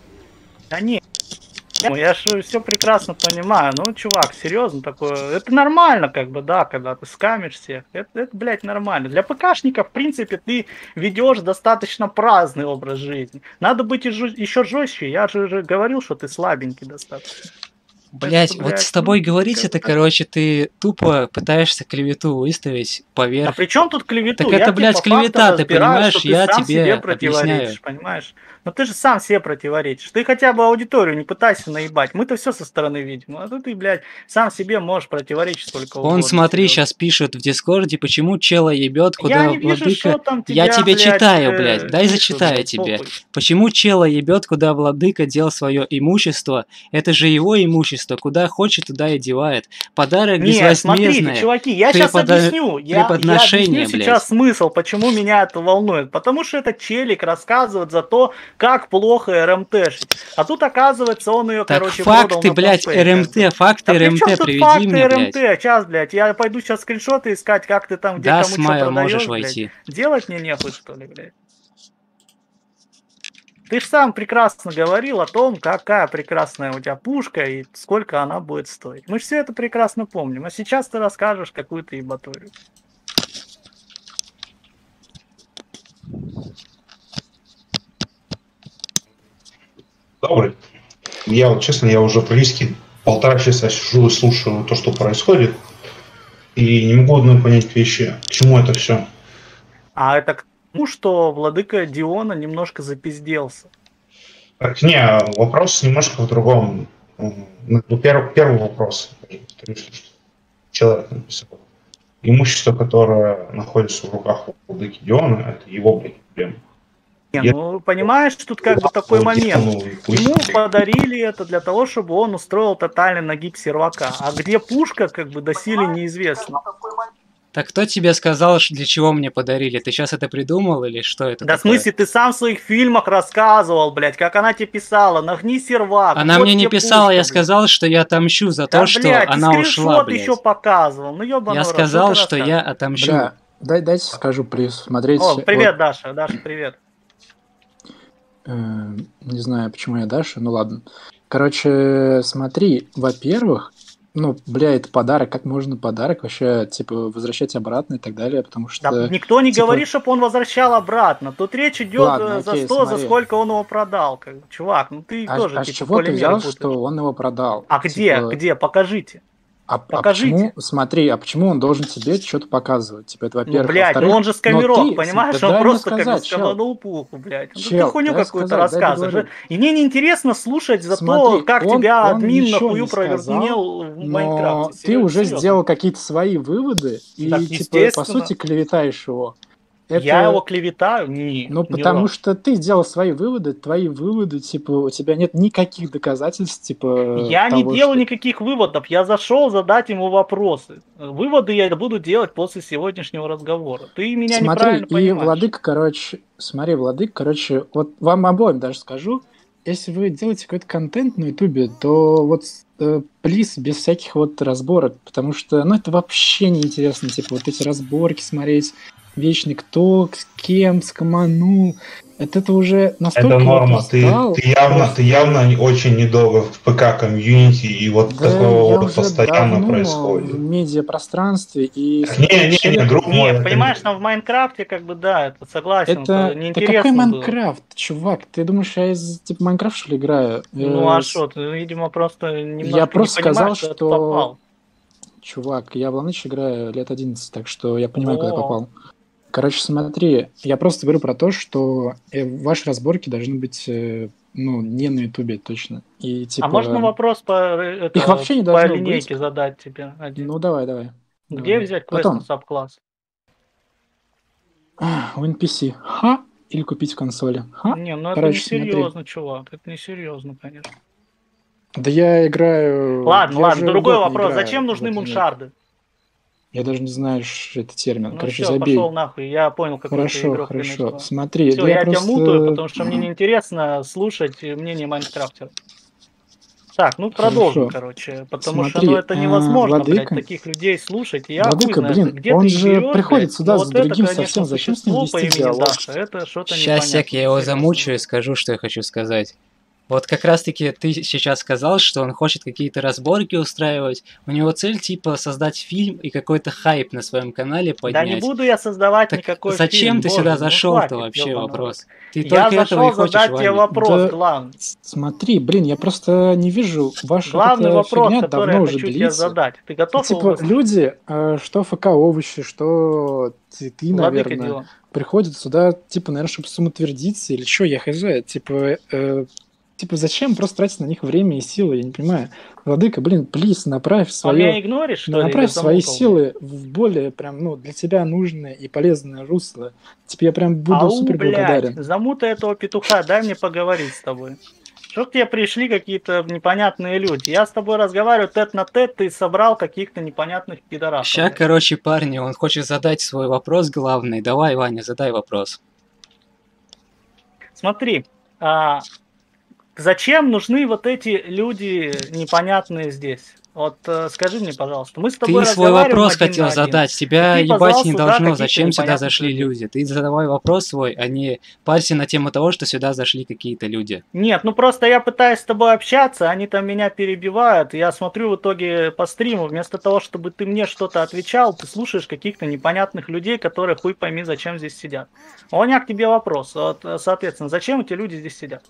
Да нет. Ну, я же все прекрасно понимаю. Ну, чувак, серьезно такое. Это нормально, как бы, да, когда ты скамишь всех. Это, это, блядь, нормально. Для ПКшника, в принципе, ты ведешь достаточно праздный образ жизни. Надо быть еще жестче. Я же уже говорил, что ты слабенький достаточно. Блять, что, вот блядь, с тобой ну, говорить как это, так? короче, ты тупо пытаешься клевету выставить А поверх. при чем тут клевету? Так Я это, тебе блядь, по фактам клевета, ты разбираю, понимаешь, что ты я сам тебе себе объясняю. противоречишь, понимаешь? Но ты же сам себе противоречишь. Ты хотя бы аудиторию не пытайся наебать. Мы-то все со стороны видим. А тут ты, блядь, сам себе можешь противоречить сколько угодно. Он, смотри, Серёж. сейчас пишет в Дискорде, почему чела ебет, Я куда не вижу, владыка... что там Я тебя, тебе блядь, читаю, э, блядь, дай пишут, зачитаю блядь, тебе. похуй. Почему чела ебет, куда владыка дел свое имущество? Это же его имущество, куда хочет, туда и девает. Подарок Нет, смотрите, безвозмездное. чуваки, я сейчас Препода- объясню. Я, я преподношение, объясню сейчас блядь. смысл, почему меня это волнует. Потому что этот челик рассказывает за то, как плохо РМТшить. А тут, оказывается, он ее, Так короче, продал факты, на блядь, Поспей, как бы. РМТ, факты Да при чем РМТ тут приведи факты мне, РМТ? блядь. Сейчас, блядь, я пойду сейчас скриншоты искать, как ты там, где Да, кому с что мая продаешь, можешь блядь. войти. Делать мне нехуй, что ли, блядь? Ты же сам прекрасно говорил о том, какая прекрасная у тебя пушка и сколько она будет стоить. Мы же все это прекрасно помним. А сейчас ты расскажешь какую-то ебаторию. Добрый. Я вот, честно, я уже практически полтора часа сижу и слушаю то, что происходит, и не могу одной понять вещи. К чему это все? А это к тому, что владыка Диона немножко запизделся. Так, не, вопрос немножко в другом. Ну, первый, первый вопрос. Человек написал. Имущество, которое находится в руках у владыки Диона, это его, блядь, проблема. Не, Я- ну понимаешь, тут как бы такой Вот, момент. ну, пусть- Ему подарили это для того, чтобы он устроил тотальный нагиб сервака. А где пушка, как бы доселе неизвестно. Так кто тебе сказал, ш- для чего мне подарили? Ты сейчас это придумал или что это Да в такое? смысле, ты сам в своих фильмах рассказывал, блядь, как она тебе писала, нагни сервак. Она вот мне не тебе писала, пушка, я блядь. сказал, что я отомщу за Да, то, что блядь, ты она ушла, скриншот блядь. еще показывал. Ну ёбаный Я в рот, сказал, что что ты я рассказываешь? отомщу. Бля, дай, дайте скажу, плиз. Смотрите. О, привет, вот, Даша. Даша, привет. э, не знаю, почему я Даша, ну ладно. Короче, смотри, во-первых, ну, бля, это подарок, как можно подарок вообще, типа, возвращать обратно и так далее, потому что... Да никто не типа- говорит, чтобы он возвращал обратно. Тут речь идет Ладно, э, за окей, сто, за смотри. сколько он его продал. Как бы. Чувак, ну ты А, тоже а с типа чего ты полимеры взял, путаешь. что он его продал? А где? Типа, Где? Покажите. А, а Покажите. почему, смотри, а почему он должен тебе что-то показывать? Типа, это Ну, во-первых. блядь, Во-вторых, ну он же но скамерок, ты- понимаешь? да Он дай мне просто как бы сказать, чел. скоманул пуху, блядь. Ну, Чел, ты хуйню дай какую-то сказать, дай рассказываешь. договорю. И мне неинтересно слушать за то, Смотри, как он- тебя он админ ничего нахую не сказал, провернел в Но Майнкрафте. ты Серьезно, уже серьезно. сделал какие-то свои выводы и, Так, типа, по естественно. сути, клеветаешь его. Это... Я его клеветаю? Не, Ну, не потому разу. что ты сделал свои выводы, твои выводы, типа, у тебя нет никаких доказательств, типа, Я не того, делал что... никаких выводов, я зашел задать ему вопросы. Выводы я буду делать после сегодняшнего разговора. Ты меня Смотри, неправильно и понимаешь. Владыка, короче, смотри, Владыка, короче, вот вам обоим даже скажу, если вы делаете какой-то контент на Ютубе, то вот, э, плиз, без всяких вот разборок, потому что, ну, это вообще неинтересно, типа, вот эти разборки смотреть, вечный кто, с кем, скоманул, это, это уже настолько Это норма. вот Ты, устал, ты явно, просто. ты явно не- очень недолго в ПК комьюнити, и вот Да такого я вот уже постоянно давно в происходит. медиапространстве, и с Не, такими не, не, челиками- друг мой. Нет, это понимаешь, не- там в Майнкрафте, как бы, да, это согласен, Это, это да неинтересно какой было. Майнкрафт, чувак? Ты думаешь, я из типа Майнкрафт что ли играю? Ну Э, а с- что, ты, видимо, просто немножко Я просто не понимаешь, сказал, что, это что- попал. Чувак, я в Ланыч играю лет одиннадцать, так что я понимаю, куда О. попал. Короче, смотри, я просто говорю про то, что э, ваши разборки должны быть, э, ну, не на Ютубе точно. И типа... А можно вопрос по, э, это, Их вообще не по должно линейке быть. задать тебе один? Ну, давай, давай. Где Давай. взять квест Потом. на саб-класс? А, у эн пи си. Ха? Или купить в консоли. Ха? Не, ну это Короче, не смотри. серьезно, чувак, это не серьезно, конечно. Да я играю... Ладно, я ладно, уже другой год не вопрос. играю Зачем в нужны эту муншарды? Я даже не знаю, что это термин. Ну Короче, все, забей. пошел нахуй, я понял, какой ты Хорошо, игрок хорошо. принудила. Смотри, Все, да я, я тебя просто... мутаю, потому что мне неинтересно слушать мнение Майнкрафтера. Так, ну продолжим, Хорошо. короче, потому Смотри, что ну, это а, невозможно, блядь, Владыка- таких людей слушать. Я Владыка, хуй знает, блин, где он ты же берешь, приходит блядь, сюда но с вот это, другим конечно, совсем, зачем с ним существо по вести имени диалог? Даша, это что-то Сейчас непонятное. я его серьезно. замучаю и скажу, что я хочу сказать. Вот как раз-таки ты сейчас сказал, что он хочет какие-то разборки устраивать. У него цель типа создать фильм и какой-то хайп на своем канале поднять. Да не буду я создавать Так никакой зачем фильм, ты боже, сюда ну зашел-то хватит, вообще ёбаный вопрос? Ты рот. только Я этого и зашел хочешь, задать тебе Ваня. вопрос, Да. главный. Смотри, блин, я просто не вижу вашу Главный эта вопрос, фигня который давно я уже хочу тебе длится. задать. Ты готов его Типа, выслушать? люди, э, что ФК овощи, что ты, ты, Владыка наверное, Дион. приходит сюда, типа, наверное, чтобы самоутвердиться или что, я хз. Типа, э, типа, зачем просто тратить на них время и силы, я не понимаю. Владыка, блин, плиз, направь А свое... меня игноришь, что ли? Направь или свои замутал? силы в более прям, ну, для тебя нужное и полезное русло. Типа, я прям буду Ау, супер блядь, благодарен. замутай этого петуха, дай мне поговорить с тобой. Что к тебе пришли какие-то непонятные люди? Я с тобой разговариваю тет на тет, ты собрал каких-то непонятных пидорасов. Ща, блядь. короче, парни, он хочет задать свой вопрос главный. Давай, Ваня, задай вопрос. Смотри, а, зачем нужны вот эти люди непонятные здесь? Вот э, скажи мне, пожалуйста, мы с тобой Ты свой разговариваем вопрос один хотел на один, задать. и Тебя ты позвал ебать не сюда должно, каких-то зачем сюда непонятных зашли людей. люди. Ты задавай вопрос свой, а не парься на тему того, что сюда зашли какие-то люди. Нет, ну просто я пытаюсь с тобой общаться, они там меня перебивают, и я смотрю в итоге по стриму, вместо того, чтобы ты мне что-то отвечал, ты слушаешь каких-то непонятных людей, которые хуй пойми, зачем здесь сидят. А у меня к тебе вопрос, вот, соответственно, зачем эти люди здесь сидят?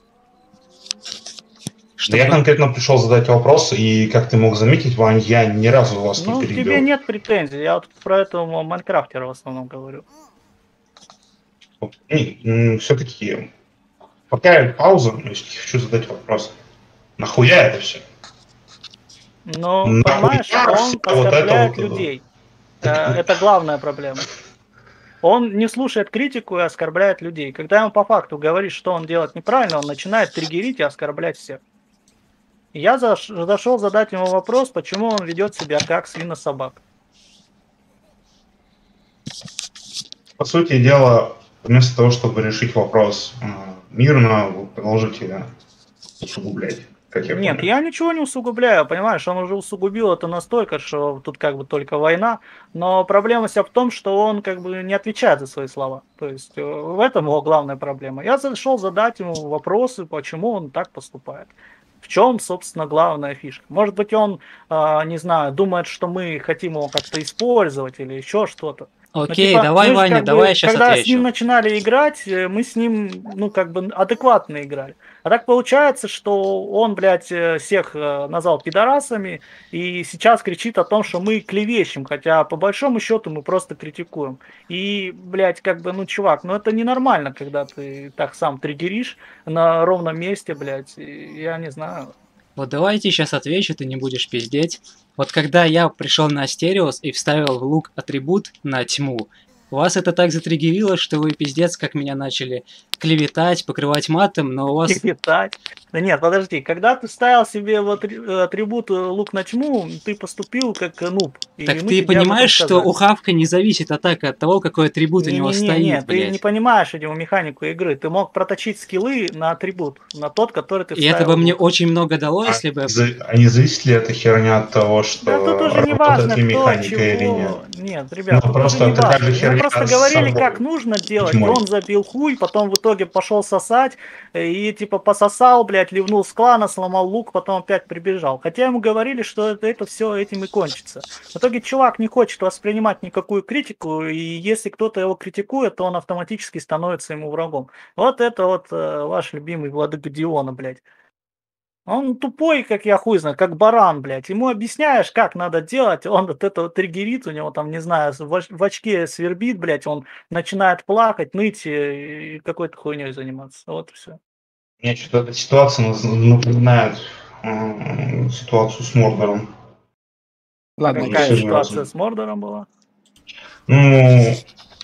Да я Чтобы... конкретно пришел задать вопрос, и как ты мог заметить, Вань, я ни разу вас Ну, не к перебил. тебе нет претензий, я вот про этого Майнкрафтера в основном говорю. Все-таки, пока пауза, я хочу задать вопрос. Нахуя это все? Но, Нахуя понимаешь, все он вот это оскорбляет вот, людей. так- Э, Это главная проблема. Он не слушает критику и оскорбляет людей. Когда ему по факту говоришь, что он делает неправильно, он начинает триггерить и оскорблять всех. И я заш- зашел задать ему вопрос, почему он ведет себя как свинособак. По сути дела, вместо того, чтобы решить вопрос э, мирно, вы продолжите усугублять, как я Нет, понял. я ничего не усугубляю, понимаешь, он уже усугубил это настолько, что тут как бы только война, но проблема вся в том, что он как бы не отвечает за свои слова, то есть э, в этом его главная проблема. Я зашел задать ему вопросы, почему он так поступает. В чем, собственно, главная фишка? Может быть, он, э, не знаю, думает, что мы хотим его как-то использовать или еще что-то. Ну, Окей, типа, давай, мы же Ваня, как давай бы, я сейчас когда с отвечу. ним начинали играть, э, мы с ним, ну, как бы адекватно играли. А так получается, что он, блядь, э, всех э, назвал пидорасами и сейчас кричит о том, что мы клевещем, хотя по большому счету мы просто критикуем. И, блядь, как бы, ну, чувак, ну это ненормально, когда ты так сам триггеришь на ровном месте, блядь, и я не знаю. Вот давайте сейчас отвечу, ты не будешь пиздеть. Вот когда я пришел на Астериос и вставил в лук атрибут на тьму, вас это так затриггерило, что вы пиздец как меня начали клеветать, покрывать матом, но у вас... Клеветать. Да нет, подожди, когда ты ставил себе вот атрибут лук на тьму, ты поступил как нуб. И Так мы ты тебе об этом понимаешь, что сказали. у Хавка не зависит атака от того, какой атрибут у него Не-не-не, стоит, ты не блядь. понимаешь эту механику игры. Ты мог проточить скиллы на атрибут, на тот, который ты И это вставил бы мне в лук. очень много дало, А если бы... не за- а не зависит ли эта херня от того, что Да тут уже не работает важно, ли кто, механика или нет? чего. Нет, ребят, Ну, тут уже просто не такая важно. же Ему херня просто с говорили, собой. как нужно делать, Тьмой. он забил хуй, потом в итоге пошел сосать, э, и типа пососал, блядь, ливнул с клана, сломал лук, потом опять прибежал. Хотя ему говорили, что это, это все этим и кончится. В итоге чувак не хочет воспринимать никакую критику, и если кто-то его критикует, то он автоматически становится ему врагом. Вот это вот э, ваш любимый владыка Диона, блядь. Он тупой, как я хуй знаю, как баран, блядь. Ему объясняешь, как надо делать, он от этого триггерит, у него там, не знаю, в, оч- в очке свербит, блядь, он начинает плакать, ныть и, и какой-то хуйней заниматься. Вот и все. Мне что-то эта ситуация наз- напоминает м, ситуацию с Мордором. Ладно, Какая серьезно. ситуация с Мордором была? Ну,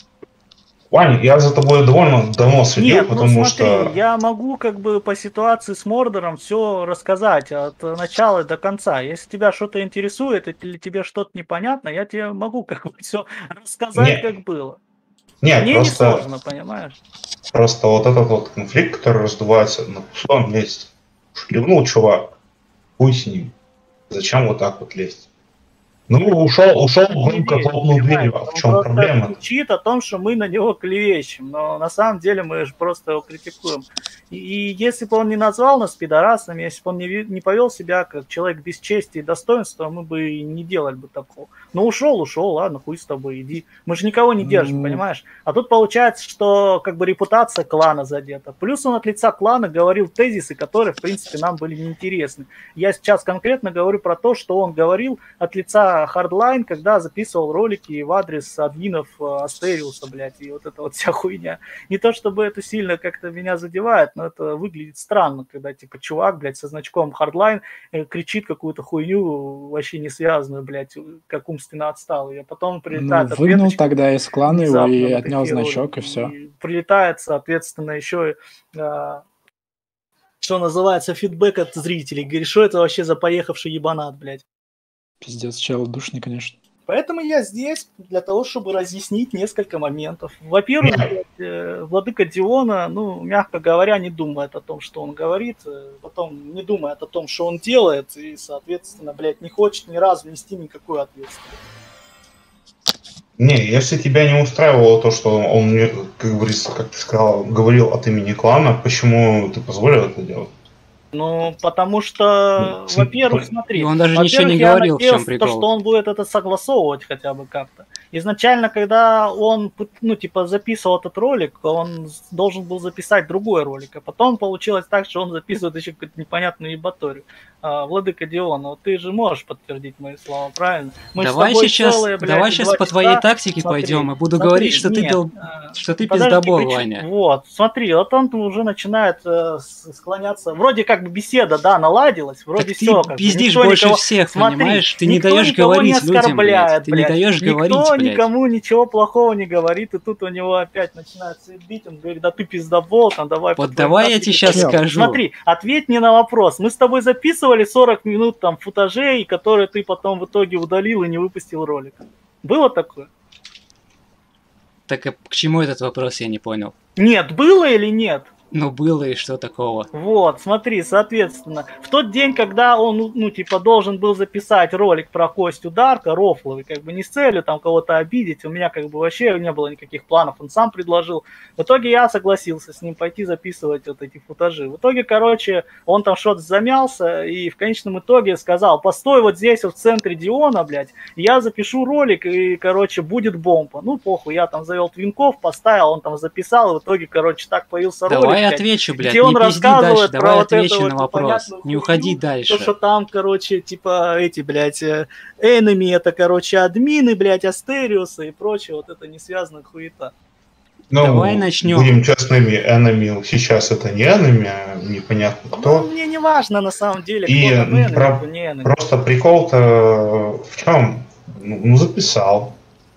Ваня, я за тобой довольно давно следил, Нет, ну потому смотри, что... я могу как бы по ситуации с Мордором все рассказать от начала до конца. Если тебя что-то интересует или тебе что-то непонятно, я тебе могу как бы все рассказать, Нет. как было. Нет, Мне просто, не сложно, понимаешь? просто вот этот вот конфликт, который раздувается на пустом месте. Шлевнул чувак, хуй с ним. Зачем вот так вот лезть? Ну, ушел, ушел, громко Не, хлопнул дверью. А он в чем просто проблема? кричит о том, что мы на него клевещем, но на самом деле мы же просто его критикуем. И, и если бы он не назвал нас пидорасами, если бы он не, ви- не повел себя как человек без чести и достоинства, мы бы и не делали бы такого. Ну, ушел, ушел, ладно, хуй с тобой, иди. Мы же никого не держим, Ну. понимаешь? А тут получается, что как бы репутация клана задета. Плюс он от лица клана говорил тезисы, которые, в принципе, нам были неинтересны. Я сейчас конкретно говорю про то, что он говорил от лица я Hardline, когда записывал ролики в адрес админов Астериуса, блядь, и вот эта вот вся хуйня. Не то чтобы это сильно как-то меня задевает, но это выглядит странно, когда, типа, чувак, блядь, со значком Hardline кричит какую-то хуйню, вообще не связанную, блядь, как умственно отсталый. А потом прилетает... Ну, выгнал тогда из клана его и отнял значок, ролики, и все. И прилетает, соответственно, еще... что называется, фидбэк от зрителей. Говорит, что это вообще за поехавший ебанат, блядь. Пиздец, чел душный, конечно. Поэтому я здесь для того, чтобы разъяснить несколько моментов. Во-первых, блядь, владыка Диона, ну, мягко говоря, не думает о том, что он говорит, потом не думает о том, что он делает, и, соответственно, блядь, не хочет ни разу нести никакую ответственность. Не, если тебя не устраивало то, что он, как говорится, как ты сказал, говорил от имени клана, почему ты позволил это делать? Ну, потому что, ну, во-первых, смотри, и он даже ничего не говорил, в чем прикол. То, что он будет это согласовывать хотя бы как-то. Изначально, когда он, ну, типа, записывал этот ролик, он должен был записать другой ролик, а потом получилось так, что он записывает еще какую-то непонятную ебаторию. А, Владыка Дион, вот ты же можешь подтвердить мои слова, правильно? Мы давай сейчас, целые, блядь, давай сейчас по твоей часа, тактике смотри, пойдем, и буду смотри, говорить, что нет, ты, дол... что ты пиздобол, Ваня. Вот, смотри, вот он уже начинает э, склоняться, вроде как бы беседа, да, наладилась, вроде так все. ты пиздишь больше никого... всех, смотри, понимаешь? Ты не даешь говорить не людям, блядь. Ты блядь. не даешь никто говорить, блядь. Никто никому ничего плохого не говорит, и тут у него опять начинается бить, он говорит, да ты пиздобол, там давай... Вот давай я тебе сейчас нет, скажу. Смотри, ответь мне на вопрос. Мы с тобой записывали сорок минут там футажей, которые ты потом в итоге удалил и не выпустил ролик. Было такое? Так а к чему этот вопрос, я не понял. Нет, было или нет? Ну, было, и что такого? Вот, смотри, соответственно, в тот день, когда он, ну, типа, должен был записать ролик про Костю Дарка, рофловый, как бы не с целью там кого-то обидеть, у меня как бы вообще не было никаких планов, он сам предложил. В итоге я согласился с ним пойти записывать вот эти футажи. В итоге, короче, он там что-то замялся и в конечном итоге сказал, постой вот здесь вот в центре Диона, блядь, я запишу ролик и, короче, будет бомба. Ну, похуй, я там завел твинков, поставил, он там записал, в итоге, короче, так появился ролик. Давай отвечу, блядь, где он не пизди дальше, давай вот отвечу вот на вопрос, не уходи хуйню, дальше. То, что там, короче, типа, эти, блядь, enemy, это, короче, админы, блядь, Астериусы и прочее, вот это не связанная хуета. Ну, давай начнем. Будем честными, enemy сейчас это не enemy, а непонятно кто. Ну, мне не важно, на самом деле, и кто там enemy, про- кто не enemy. Просто прикол-то в чем? Ну, ну записал.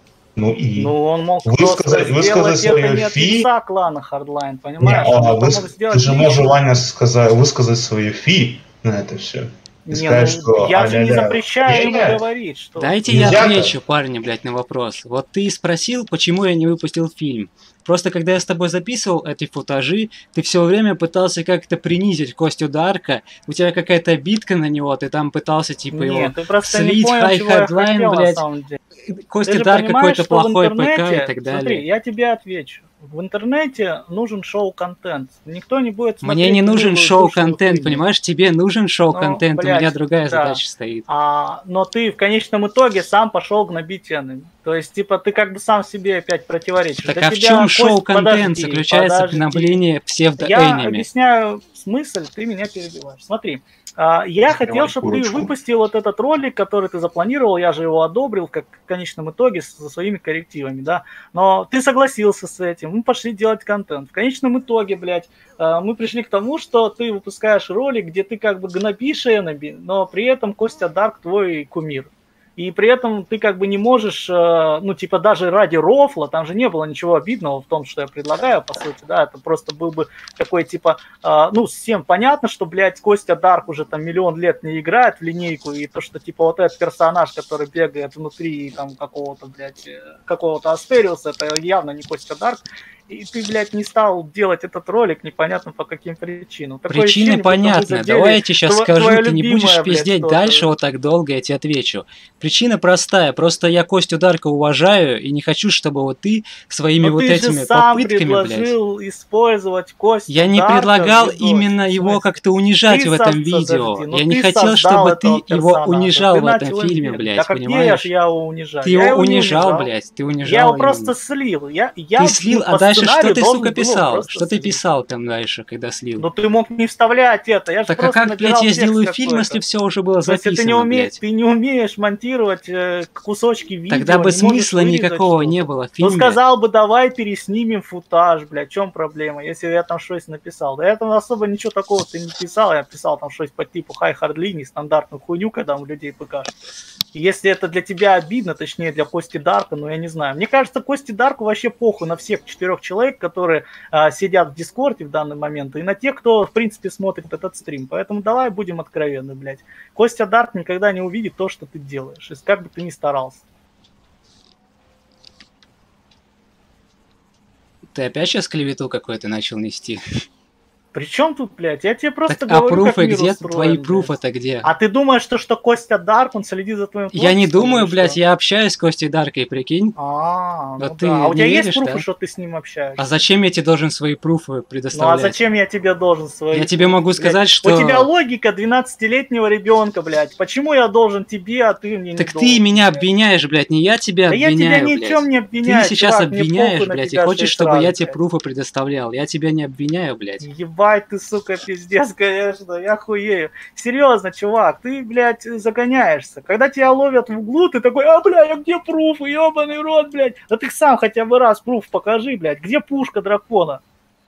Ну и ну, он мог высказать, высказать свое фи. клана Hardline, понимаешь? Не, а, выс... Ты же можешь, Ваня, сказать, высказать свое фи на это все. Не, сказать, ну, что, я же не запрещаю ему говорить, что... Дайте Нельзя я отвечу, так? парни, блядь, на вопрос. Вот ты спросил, почему я не выпустил фильм. Просто когда я с тобой записывал эти футажи, ты все время пытался как-то принизить Костю Дарка. У тебя какая-то битка на него, ты там пытался типа Нет, его слить, хай-хедлайн, блядь. Костя Дарк какой-то плохой ПК и так далее. Смотри, я тебе отвечу. В интернете нужен шоу-контент. Никто не будет смотреть... Мне не нужен шоу-контент, понимаешь? Тебе нужен шоу-контент, ну, блядь, у меня другая да. задача стоит. А, но ты в конечном итоге сам пошел гнобить enemy. То есть, типа, ты как бы сам себе опять противоречишь. Так До а в чем шоу-контент заключается в гноблении псевдо-энеми? Я объясняю смысл, ты меня перебиваешь. Смотри. Я хотел, чтобы ты выпустил вот этот ролик, который ты запланировал, я же его одобрил, как в конечном итоге со своими коррективами, да, но ты согласился с этим, мы пошли делать контент. В конечном итоге, блядь, мы пришли к тому, что ты выпускаешь ролик, где ты как бы гнобишь enemy, но при этом Костя Дарк твой кумир. И при этом ты как бы не можешь, ну, типа, даже ради рофла, там же не было ничего обидного в том, что я предлагаю, по сути, да, это просто был бы такой, типа, ну, всем понятно, что, блядь, Костя Дарк уже там миллион лет не играет в линейку, и то, что, типа, вот этот персонаж, который бегает внутри, там, какого-то, блядь, какого-то Астериуса, это явно не Костя Дарк, и ты, блядь, не стал делать этот ролик непонятно по каким причинам. Такое Причины ощущение, понятны. Давай я тебе сейчас тво- скажу, ты не любимая, будешь пиздеть блядь, дальше вот так долго, я тебе отвечу. Причина простая. Просто я Костю Дарка уважаю и не хочу, чтобы вот ты своими Но вот ты этими же сам попытками, предложил блядь. использовать Костю Я не Дарка предлагал в видосе. именно его как-то унижать Ты в этом сам- видео. подожди, ну Я не ты хотел, создал чтобы ты этого его персонажа. унижал Ты в этом начал фильме, им блядь, верить. А как понимаешь? я, я его унижаю? Ты Я его не унижал, блядь, ты унижал. Я его именно. просто слил. Я, я Ты слил, ну, а дальше дальше что ты, должен сука, был писал? просто Что ты слить. писал там дальше, когда слил? Но ты мог не вставлять это. Я же Так а просто как, блядь, набирал я текст сделаю фильм, какой-то. если все уже было То есть записано, ты не, уме... блядь? ты не умеешь монтировать э, кусочки видео, Тогда бы не можешь смысла вырезать никакого что-то. не было в Ну фильме. сказал бы, давай переснимем футаж, блядь, в чем проблема, если я там что-то написал. Да я там особо ничего такого ты не писал, я писал там что-то по типу хай-хард-линии, стандартную хуйню, когда у людей ПК. И если это для тебя обидно, точнее для Кости Дарка, ну я не знаю. Мне кажется, Кости Дарку вообще похуй на всех четырех человек, которые а, сидят в Дискорде в данный момент, и на тех, кто, в принципе, смотрит этот стрим. Поэтому давай будем откровенны, блядь. Костя Дарк никогда не увидит то, что ты делаешь, и как бы ты ни старался. Ты опять сейчас клевету какой-то начал нести? При чем тут, блядь? Я тебе просто Так, а говорю, как пруфы мир где? устроен, Твои блядь. пруфы-то где? А ты думаешь, что, что Костя Дарк, он следит за твоим Я не творчеством думаю, или блядь, что? я общаюсь с Костей Даркой, прикинь. А, ну Вот ты да. А у не тебя веришь, есть пруфы, да? что ты с ним общаешься? А зачем я тебе должен свои пруфы Ну а предоставлять? зачем я тебе должен свои... Я тебе могу блядь? сказать, что... У тебя логика двенадцатилетнего ребенка, блядь. Почему я должен тебе, а ты мне не Так должен? ты меня блядь? обвиняешь, блядь, не я тебя Да я обвиняю, тебя ни в блядь. чем не обвиняю. Ты сейчас чувак, мне обвиняешь, похуй на блядь, и тебя хочешь, шесть чтобы раз, я тебе блядь. пруфы предоставлял. Я тебя не обвиняю, блядь. Ебать ты, сука, пиздец, конечно, я хуею. Серьезно, чувак, ты, блядь, загоняешься. Когда тебя ловят в углу, ты такой, а, бля, я где пруфы, ебаный рот, блядь. Да ты сам хотя бы раз пруф покажи, блядь, где пушка дракона?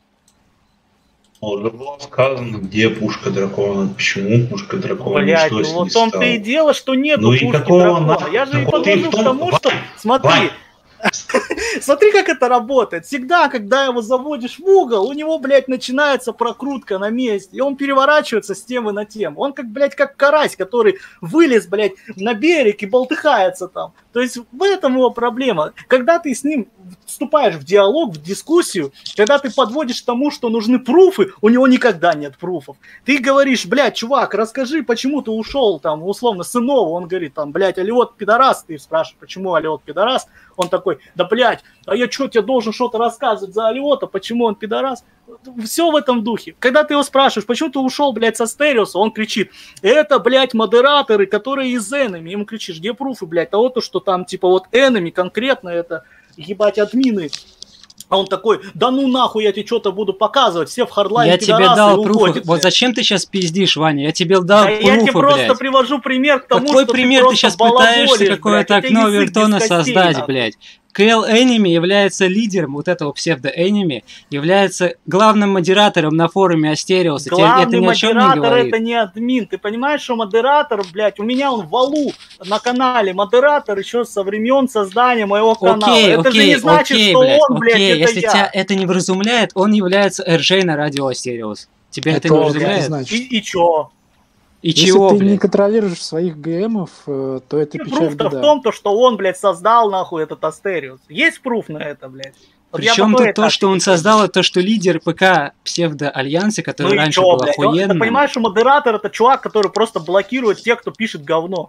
Уже было сказано, где пушка дракона, почему пушка дракона, Блядь, что ну с ней вот в том-то и стало. дело, что нету Ну и пушки какого дракона. нахуй? Я же и Так вот и подвожу в к том- тому, что, Вань, смотри, Вань. смотри, как это работает. Всегда, когда его заводишь в угол, у него, блядь, начинается прокрутка на месте, и он переворачивается с темы на тему. Он как, блядь, как карась, который вылез, блядь, на берег и болтыхается там. То есть в этом его проблема. Когда ты с ним вступаешь в диалог, в дискуссию, когда ты подводишь к тому, что нужны пруфы, у него никогда нет пруфов. Ты говоришь, блядь, чувак, расскажи, почему ты ушел, там, условно, с иного. Он говорит, там, блядь, Алиот пидорас. Ты спрашиваешь, почему Алиот пидорас? Он такой, да, блядь, а я что, тебе должен что-то рассказывать за Алиота, почему он пидорас? Все в этом духе. Когда ты его спрашиваешь, почему ты ушел, блядь, со Стериуса, он кричит, это, блядь, модераторы, которые из Enemy. Ему кричишь, где пруфы, блядь, того-то, что там, типа, вот Enemy, конкретно это, ебать, админы. А он такой, да ну нахуй, я тебе что-то буду показывать, все в хардлайне Я пидорасы тебе дал и пруфы. уходят, Вот блядь. зачем ты сейчас пиздишь, Ваня? Я тебе дал Да пруфы, я тебе просто блядь. привожу пример к тому, Какой что пример ты ты просто сейчас пытаешься балаболишь, какое-то блядь, у тебя окно язык Вертона без костей, создать, нахуй. блядь? Кэл Энеми является лидером вот этого псевдо-энеми, является главным модератором на форуме Астериуса. Тебе это Главный ни о чем не модератор говорит. это не админ. Ты понимаешь, что модератор, блядь, у меня он в валу на канале. Модератор еще со времен создания моего канала. Окей, это окей, же не значит, окей, что блядь, он, блядь, окей. это Если я. тебя это не вразумляет, он является эр джей на радио Астериус. Тебя это, Это не не вразумляет? значит. И, и чё? И Если чего, ты не блядь? контролируешь своих ГМов, э, то это печаль Пруф-то в беда. том, то, что он, блядь, создал, нахуй, этот Астериус. Есть пруф на это, блядь? Вот я Причем по той тут то, этапе что он не создал, понимаю. это то, что лидер ПК псевдо-альянса, который Ну и раньше чё, был блядь? Он- Ты охуенным. понимаешь, что модератор это чувак, который просто блокирует тех, кто пишет говно.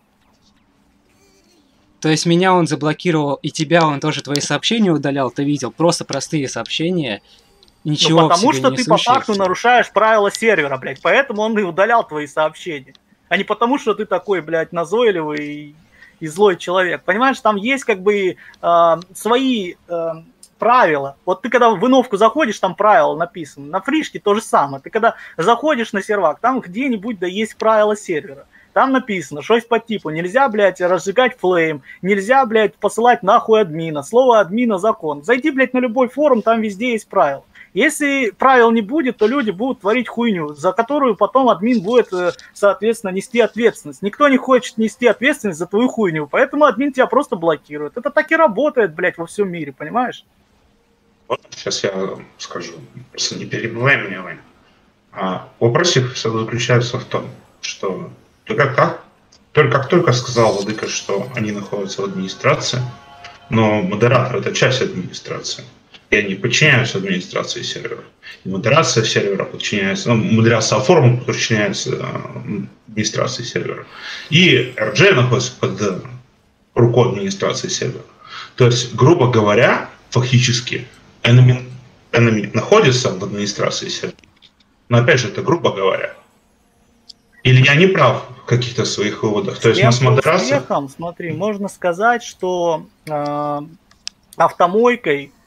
То есть меня он заблокировал, и тебя он тоже твои сообщения удалял, ты видел, просто простые сообщения, ничего Ну, в потому себе что не ты по несущие. факту нарушаешь правила сервера, блядь. Поэтому он и удалял твои сообщения. А не потому, что ты такой, блядь, назойливый и, и злой человек. Понимаешь, там есть как бы э, свои э, правила. Вот ты когда в иновку заходишь, там правила написаны. На фришке то же самое. Ты когда заходишь на сервак, там где-нибудь да есть правила сервера. Там написано, что по типу, нельзя, блядь, разжигать флейм, нельзя, блядь, посылать нахуй админа. Слово админа закон. Зайди, блядь, на любой форум, там везде есть правила. Если правил не будет, то люди будут творить хуйню, за которую потом админ будет, соответственно, нести ответственность. Никто не хочет нести ответственность за твою хуйню, поэтому админ тебя просто блокирует. Это так и работает, блядь, во всем мире, понимаешь? Сейчас я скажу. Просто не перебивай меня, Вань. А вопрос их заключается в том, что только как, только как только сказал Владыка, что они находятся в администрации, но модератор — это часть администрации. И они подчиняются администрации сервера. И модерация сервера подчиняется, ну, модерация форума подчиняется администрации сервера. И эр джей находится под рукой администрации сервера. То есть, грубо говоря, фактически Enemy, Enemy находится в администрации сервера. Но опять же, это грубо говоря. Или я не прав в каких-то своих выводах? То есть у нас модерация... Успехом, смотри, можно сказать, что э, автомойкой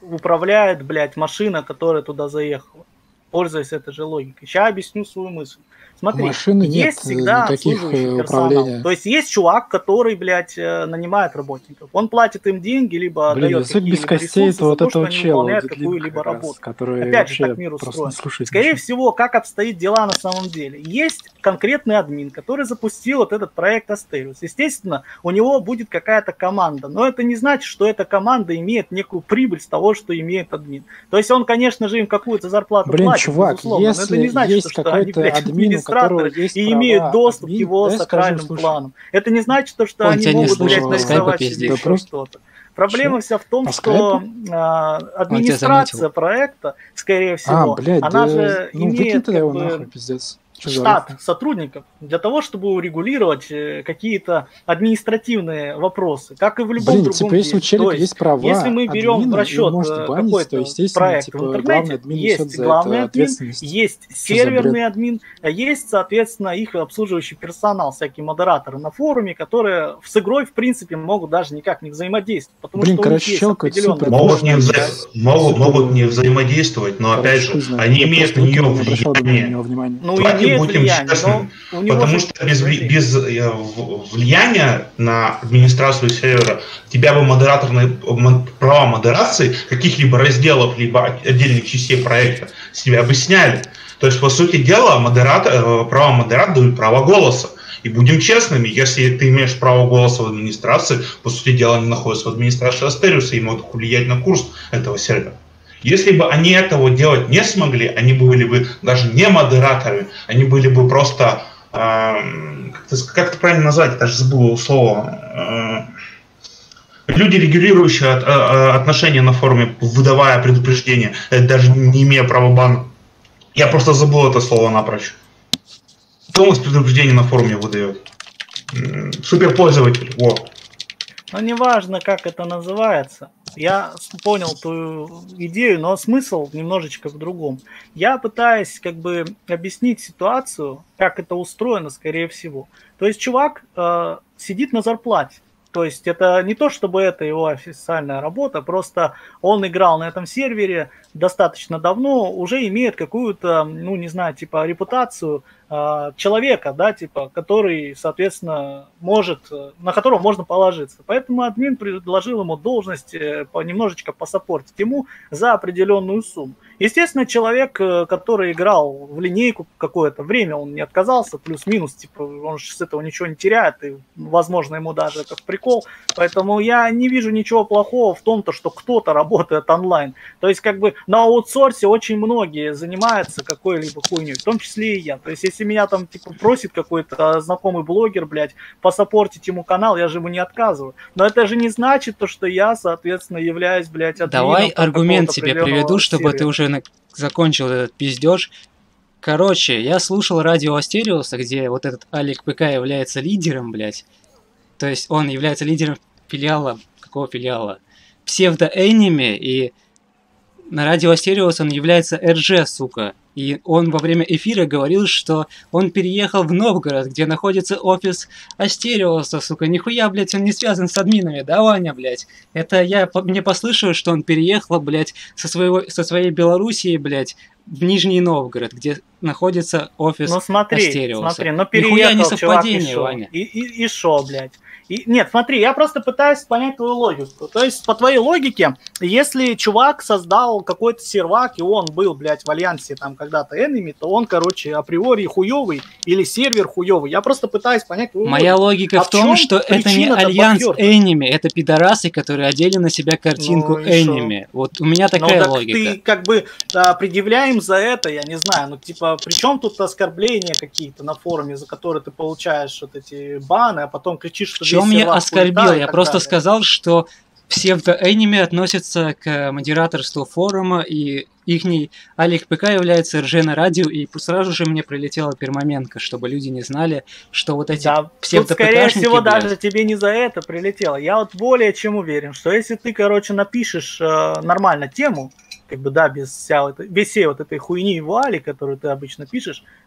управляет, блядь, машина, которая туда заехала, пользуясь этой же логикой. Сейчас объясню свою мысль. Смотри, машины есть нет всегда никаких обслуживающий персонал. управления. То есть есть чувак, который, блядь, нанимает работников. Он платит им деньги, либо Блин, дает язык без какие-либо костей ресурсы это вот за то, что этого они чела, выполняют вот какую-либо как раз, работу. который Опять же, вообще так мир просто устроен. не слушает Скорее ничего. всего, как обстоит дела на самом деле. Есть конкретный админ, который запустил вот этот проект Asterios. Естественно, у него будет какая-то команда, но это не значит, что эта команда имеет некую прибыль с того, что имеет админ. То есть он, конечно же, им какую-то зарплату Блин, платит, чувак, безусловно, но это не если значит, есть что они, какой-то блядь, админ, у которого администраторы есть и права имеют доступ админ, к его дай скажу, сакральным слушай. планам. Это не значит, то, что Он они тебя не могут, слушал, блядь, на скайпе нарисовать себе пиздишь. Да еще просто- что-то. Проблема Чё? вся в том, По что скайпу? а, тебя администрация заметил. проекта, скорее А, всего, блядь, она да, же ну выкинь имеет тогда как его бы нахуй, пиздец. Чё за штат рука? сотрудников для того, чтобы урегулировать э, какие-то административные вопросы, как и в любом Блин, другом типа, если у деле. челика То есть, есть права если мы берем админа, в и расчет он может э, банить, то, какой-то естественно, проект типа, в главный интернете, админ несет есть за главный это админ, ответственность. есть Что за серверный бред? админ, а есть, соответственно, их обслуживающий персонал, всякие модераторы на форуме, которые с игрой, в принципе, могут даже никак не взаимодействовать, потому Блин, что у короче, них есть чел какой-то определенная супер Могут не, душный, возможность. вза- могут, супер, могут не взаимодействовать, но короче, опять же, хуй знает. они Я имеют просто на нее выкинул, не обращал даже на влияние. него внимания. Ну, Давайте имеет будем влияние, честными, но у него потому же что без, вли- влияние. без э, в- влияния на администрацию сервера тебя бы модераторные мо- права модерации каких-либо разделов либо от- отдельных частей проекта с тебя бы сняли. То есть, по сути дела, модератор, э, права модератора дают право голоса. И будем честными, если ты имеешь право голоса в администрации, по сути дела, они находятся в администрации Asterios и могут влиять на курс этого сервера. Если бы они этого делать не смогли, они были бы даже не модераторами, они были бы просто, эм, как, это, как это правильно назвать, я даже забыл слово, э, люди, регулирующие от, э, отношения на форуме, выдавая предупреждение, это даже не имея права бана. Я просто забыл это слово напрочь. Кто у нас предупреждение на форуме выдает? М, Суперпользователь, вот. Но неважно, как это называется. Я с- понял твою идею, но смысл немножечко в другом. Я пытаюсь как бы объяснить ситуацию, как это устроено, скорее всего. То есть чувак э, сидит на зарплате. То есть это не то, чтобы это его официальная работа, просто он играл на этом сервере достаточно давно, уже имеет какую-то, ну не знаю, типа репутацию э, человека, да, типа, который, соответственно, может, э, на которого можно положиться. Поэтому админ предложил ему должность э, по, немножечко посаппортить ему за определенную сумму. Естественно, человек, э, который играл в линейку какое-то время, он не отказался, плюс-минус, типа, он же с этого ничего не теряет, и, возможно, ему даже это в прикол. Поэтому я не вижу ничего плохого в том, то, что кто-то работает онлайн. То есть, как бы, на аутсорсе очень многие занимаются какой-либо хуйней, в том числе и я. То есть, если меня там, типа, просит какой-то знакомый блогер, блядь, посаппортить ему канал, я же ему не отказываю. Но это же не значит то, что я, соответственно, являюсь, блядь, админом. Давай там аргумент какого-то тебе определенного приведу, чтобы сервера. ты уже на- закончил этот пиздеж. Короче, я слушал радио Астериуса, где вот этот Алик ПК является лидером, блядь. То есть он является лидером филиала. Какого филиала? Псевдо-эними, и на радио Астериус он является эр джи, сука. И он во время эфира говорил, что он переехал в Новгород, где находится офис Астериуса, сука. Нихуя, блядь, он не связан с админами, да, Ваня, блядь? Это я, по- мне послышалось, что он переехал, блядь, со, своего, со своей Белоруссии, блядь, в Нижний Новгород, где находится офис Ну смотри, Астериуса. смотри, ну Нихуя не переехал чувак и совпадение, шо? Ваня. И, и, и шо, блядь? И, нет, смотри, я просто пытаюсь понять твою логику. То есть, по твоей логике, если чувак создал какой-то сервак, и он был, блядь, в альянсе там когда-то enemy, то он, короче, априори хуёвый или сервер хуёвый. Я просто пытаюсь понять твою Моя логику. логика А в в том, чём что это не причина-то альянс бафёрта? энеми, это пидорасы, которые одели на себя картинку Ну и шо? энеми. Вот у меня Ну такая так логика. ты как бы а, предъявляем за это, я не знаю, ну типа, при чем тут оскорбления какие-то на форуме, за которые ты получаешь вот эти баны, а потом кричишь, что В чем весь я сервак оскорбил? хуета и Я так просто далее. сказал, что псевдоэнеми относятся к модераторству форума, и ихний Алик ПК является эр джи на радио, и сразу же мне прилетела пермоменка, чтобы люди не знали, что вот эти Да, тут, псевдо-ПКшники, скорее всего, блядь, даже тебе не за это прилетело. Я вот более чем уверен, что если ты, короче, напишешь э, нормально тему, как бы, да, без, вся вот, без всей вот этой хуйни и вуали, которую ты обычно пишешь,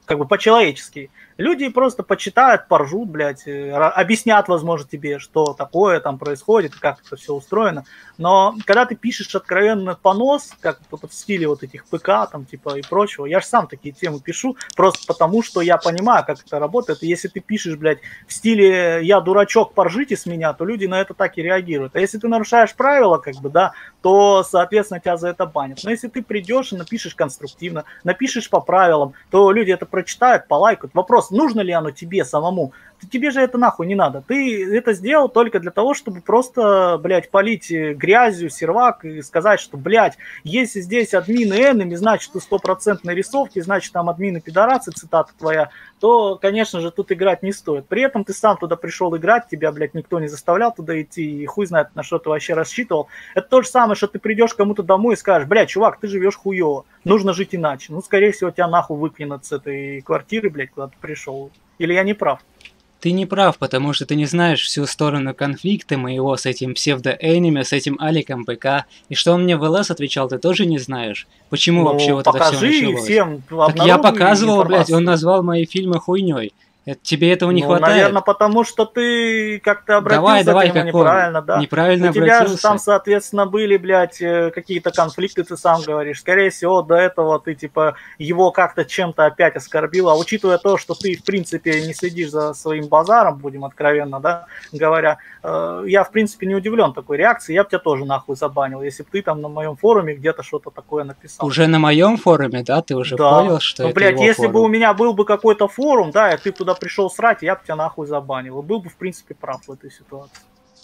как бы по-человечески. Люди просто почитают, поржут, блядь, объяснят, возможно, тебе, что такое там происходит, как это все устроено. Но когда ты пишешь откровенно понос, как в стиле вот этих ПК там, типа, и прочего, я же сам такие темы пишу, просто потому, что я понимаю, как это работает. И если ты пишешь, блядь, в стиле «я дурачок, поржите с меня», то люди на это так и реагируют. А если ты нарушаешь правила, как бы, да, то, соответственно, тебя за это банят. Но если ты придешь и напишешь конструктивно, напишешь по правилам, то люди это прочитают, полайкают. Вопрос, нужно ли оно тебе самому? Тебе же это нахуй не надо. Ты это сделал только для того, чтобы просто, блядь, полить грязью сервак и сказать, что, блядь, если здесь админы энеми, значит, ты стопроцентной рисовки, значит, там админы пидорасы, цитата твоя, то, конечно же, тут играть не стоит. При этом ты сам туда пришел играть, тебя, блядь, никто не заставлял туда идти, и хуй знает, на что ты вообще рассчитывал. Это то же самое, что ты придешь кому-то домой и скажешь, блядь, чувак, ты живешь хуево, нужно жить иначе. Ну, скорее всего, тебя нахуй выкинут с этой квартиры, блядь, куда ты пришел. Или я не прав? Ты не прав, потому что ты не знаешь всю сторону конфликта моего с этим псевдо-энеми, с этим Аликом ПК. И что он мне в ЛС отвечал, ты тоже не знаешь? Почему ну, вообще вот это все началось? Всем, так я показывал, блядь, он назвал мои фильмы хуйней. Это, тебе этого не ну, хватает? Наверное, потому что ты как-то обратился давай, к давай, нему неправильно, да? Неправильно У тебя обратился. же там, соответственно, были, блядь, какие-то конфликты, ты сам говоришь. Скорее всего, до этого ты, типа, его как-то чем-то опять оскорбил. А учитывая то, что ты, в принципе, не следишь за своим базаром, будем откровенно, да, говоря, я, в принципе, не удивлен такой реакции. Я бы тебя тоже нахуй забанил, если бы ты там на моем форуме где-то что-то такое написал. Уже на моем форуме, да? Ты уже да. понял, что ну, это блядь, его если форум? бы у меня был бы какой-то форум, да, и ты туда пришел срать, я бы тебя нахуй забанил. И был бы, в принципе, прав в этой ситуации.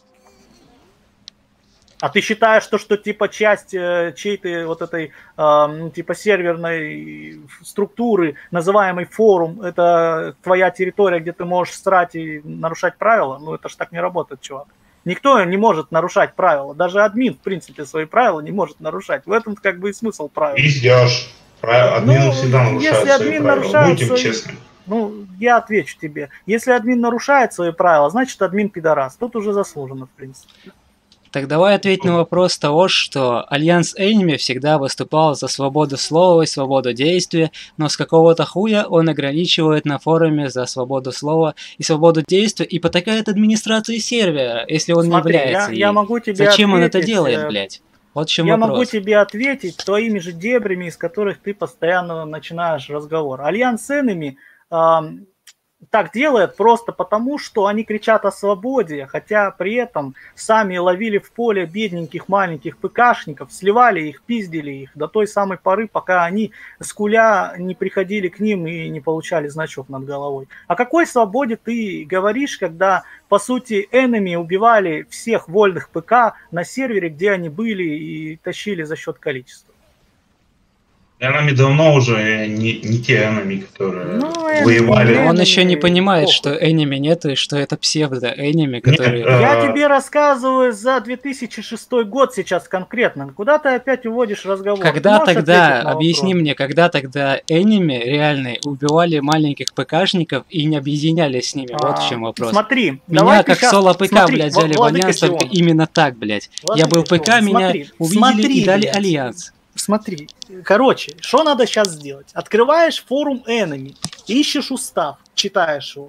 А ты считаешь, что, что типа часть э, чьей-то вот этой э, типа серверной структуры, называемый форум, это твоя территория, где ты можешь срать и нарушать правила? Ну это ж так не работает, чувак. Никто не может нарушать правила. Даже админ, в принципе, свои правила не может нарушать. В этом как бы и смысл правил. Пиздешь. Админы ну, всегда нарушают если свои админ правила. нарушает Будем свои... честны. Ну, я отвечу тебе. Если админ нарушает свои правила, значит админ пидорас. Тут уже заслуженно, в принципе. Так давай ответь на вопрос того, что Альянс Энеми всегда выступал за свободу слова и свободу действия, но с какого-то хуя он ограничивает на форуме за свободу слова и свободу действия и потакает администрации сервера, если он Смотри, не является я, ей. я могу тебе Зачем ответить, он это делает, блядь? Вот в чем я вопрос. могу тебе ответить твоими же дебрями, из которых ты постоянно начинаешь разговор. Альянс Энеми эм, так делает просто потому, что они кричат о свободе, хотя при этом сами ловили в поле бедненьких маленьких ПКшников, сливали их, пиздили их до той самой поры, пока они скуля не приходили к ним и не получали значок над головой. О какой свободе ты говоришь, когда, по сути, энеми убивали всех вольных ПК на сервере, где они были и тащили за счет количества? Энеми давно уже не, не те энеми, которые ну, воевали. Он еще не понимает, похуй. что энеми нету и что это псевдо-энеми, которые... Нет, Я а... тебе рассказываю за две тысячи шестой год сейчас конкретно. Куда ты опять уводишь разговор? Когда тогда, объясни мне, когда тогда энеми реальные убивали маленьких ПКшников и не объединялись с ними? А, вот в чем вопрос. Смотри, меня как соло-ПК, блядь, взяли в альянс только именно так, блядь. Владыка Я был ПК, меня смотри, увидели смотри, и дали блядь. Альянс. Смотри, короче, что надо сейчас сделать? Открываешь форум Enemy, ищешь устав, читаешь его.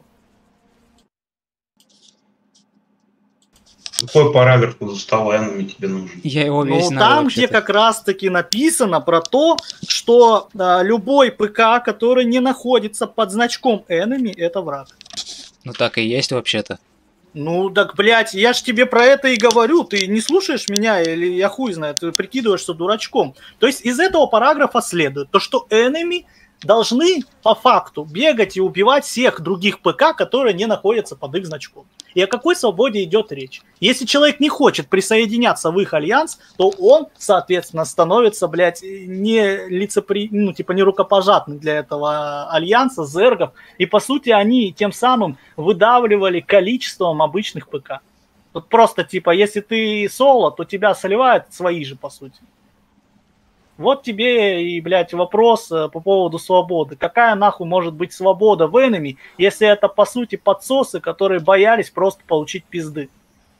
Какой параграф из устава Enemy тебе нужен? Я его весь ну, знаю, там, вообще-то. где как раз-таки написано про то, что да, любой ПК, который не находится под значком Enemy, это враг. Ну так и есть вообще-то. Ну, так, блядь, я ж тебе про это и говорю. Ты не слушаешь меня или я хуй знает, ты прикидываешься дурачком. То есть из этого параграфа следует то, что enemy должны по факту бегать и убивать всех других ПК, которые не находятся под их значком. И о какой свободе идет речь? Если человек не хочет присоединяться в их альянс, то он, соответственно, становится, блядь, не лицепри... ну, типа, не рукопожатным для этого альянса, зергов. И, по сути, они тем самым выдавливали количеством обычных ПК. Тут просто, типа, если ты соло, то тебя соливают свои же, по сути. Вот тебе и, блядь, вопрос по поводу свободы. Какая нахуй может быть свобода в Enemy, если это, по сути, подсосы, которые боялись просто получить пизды?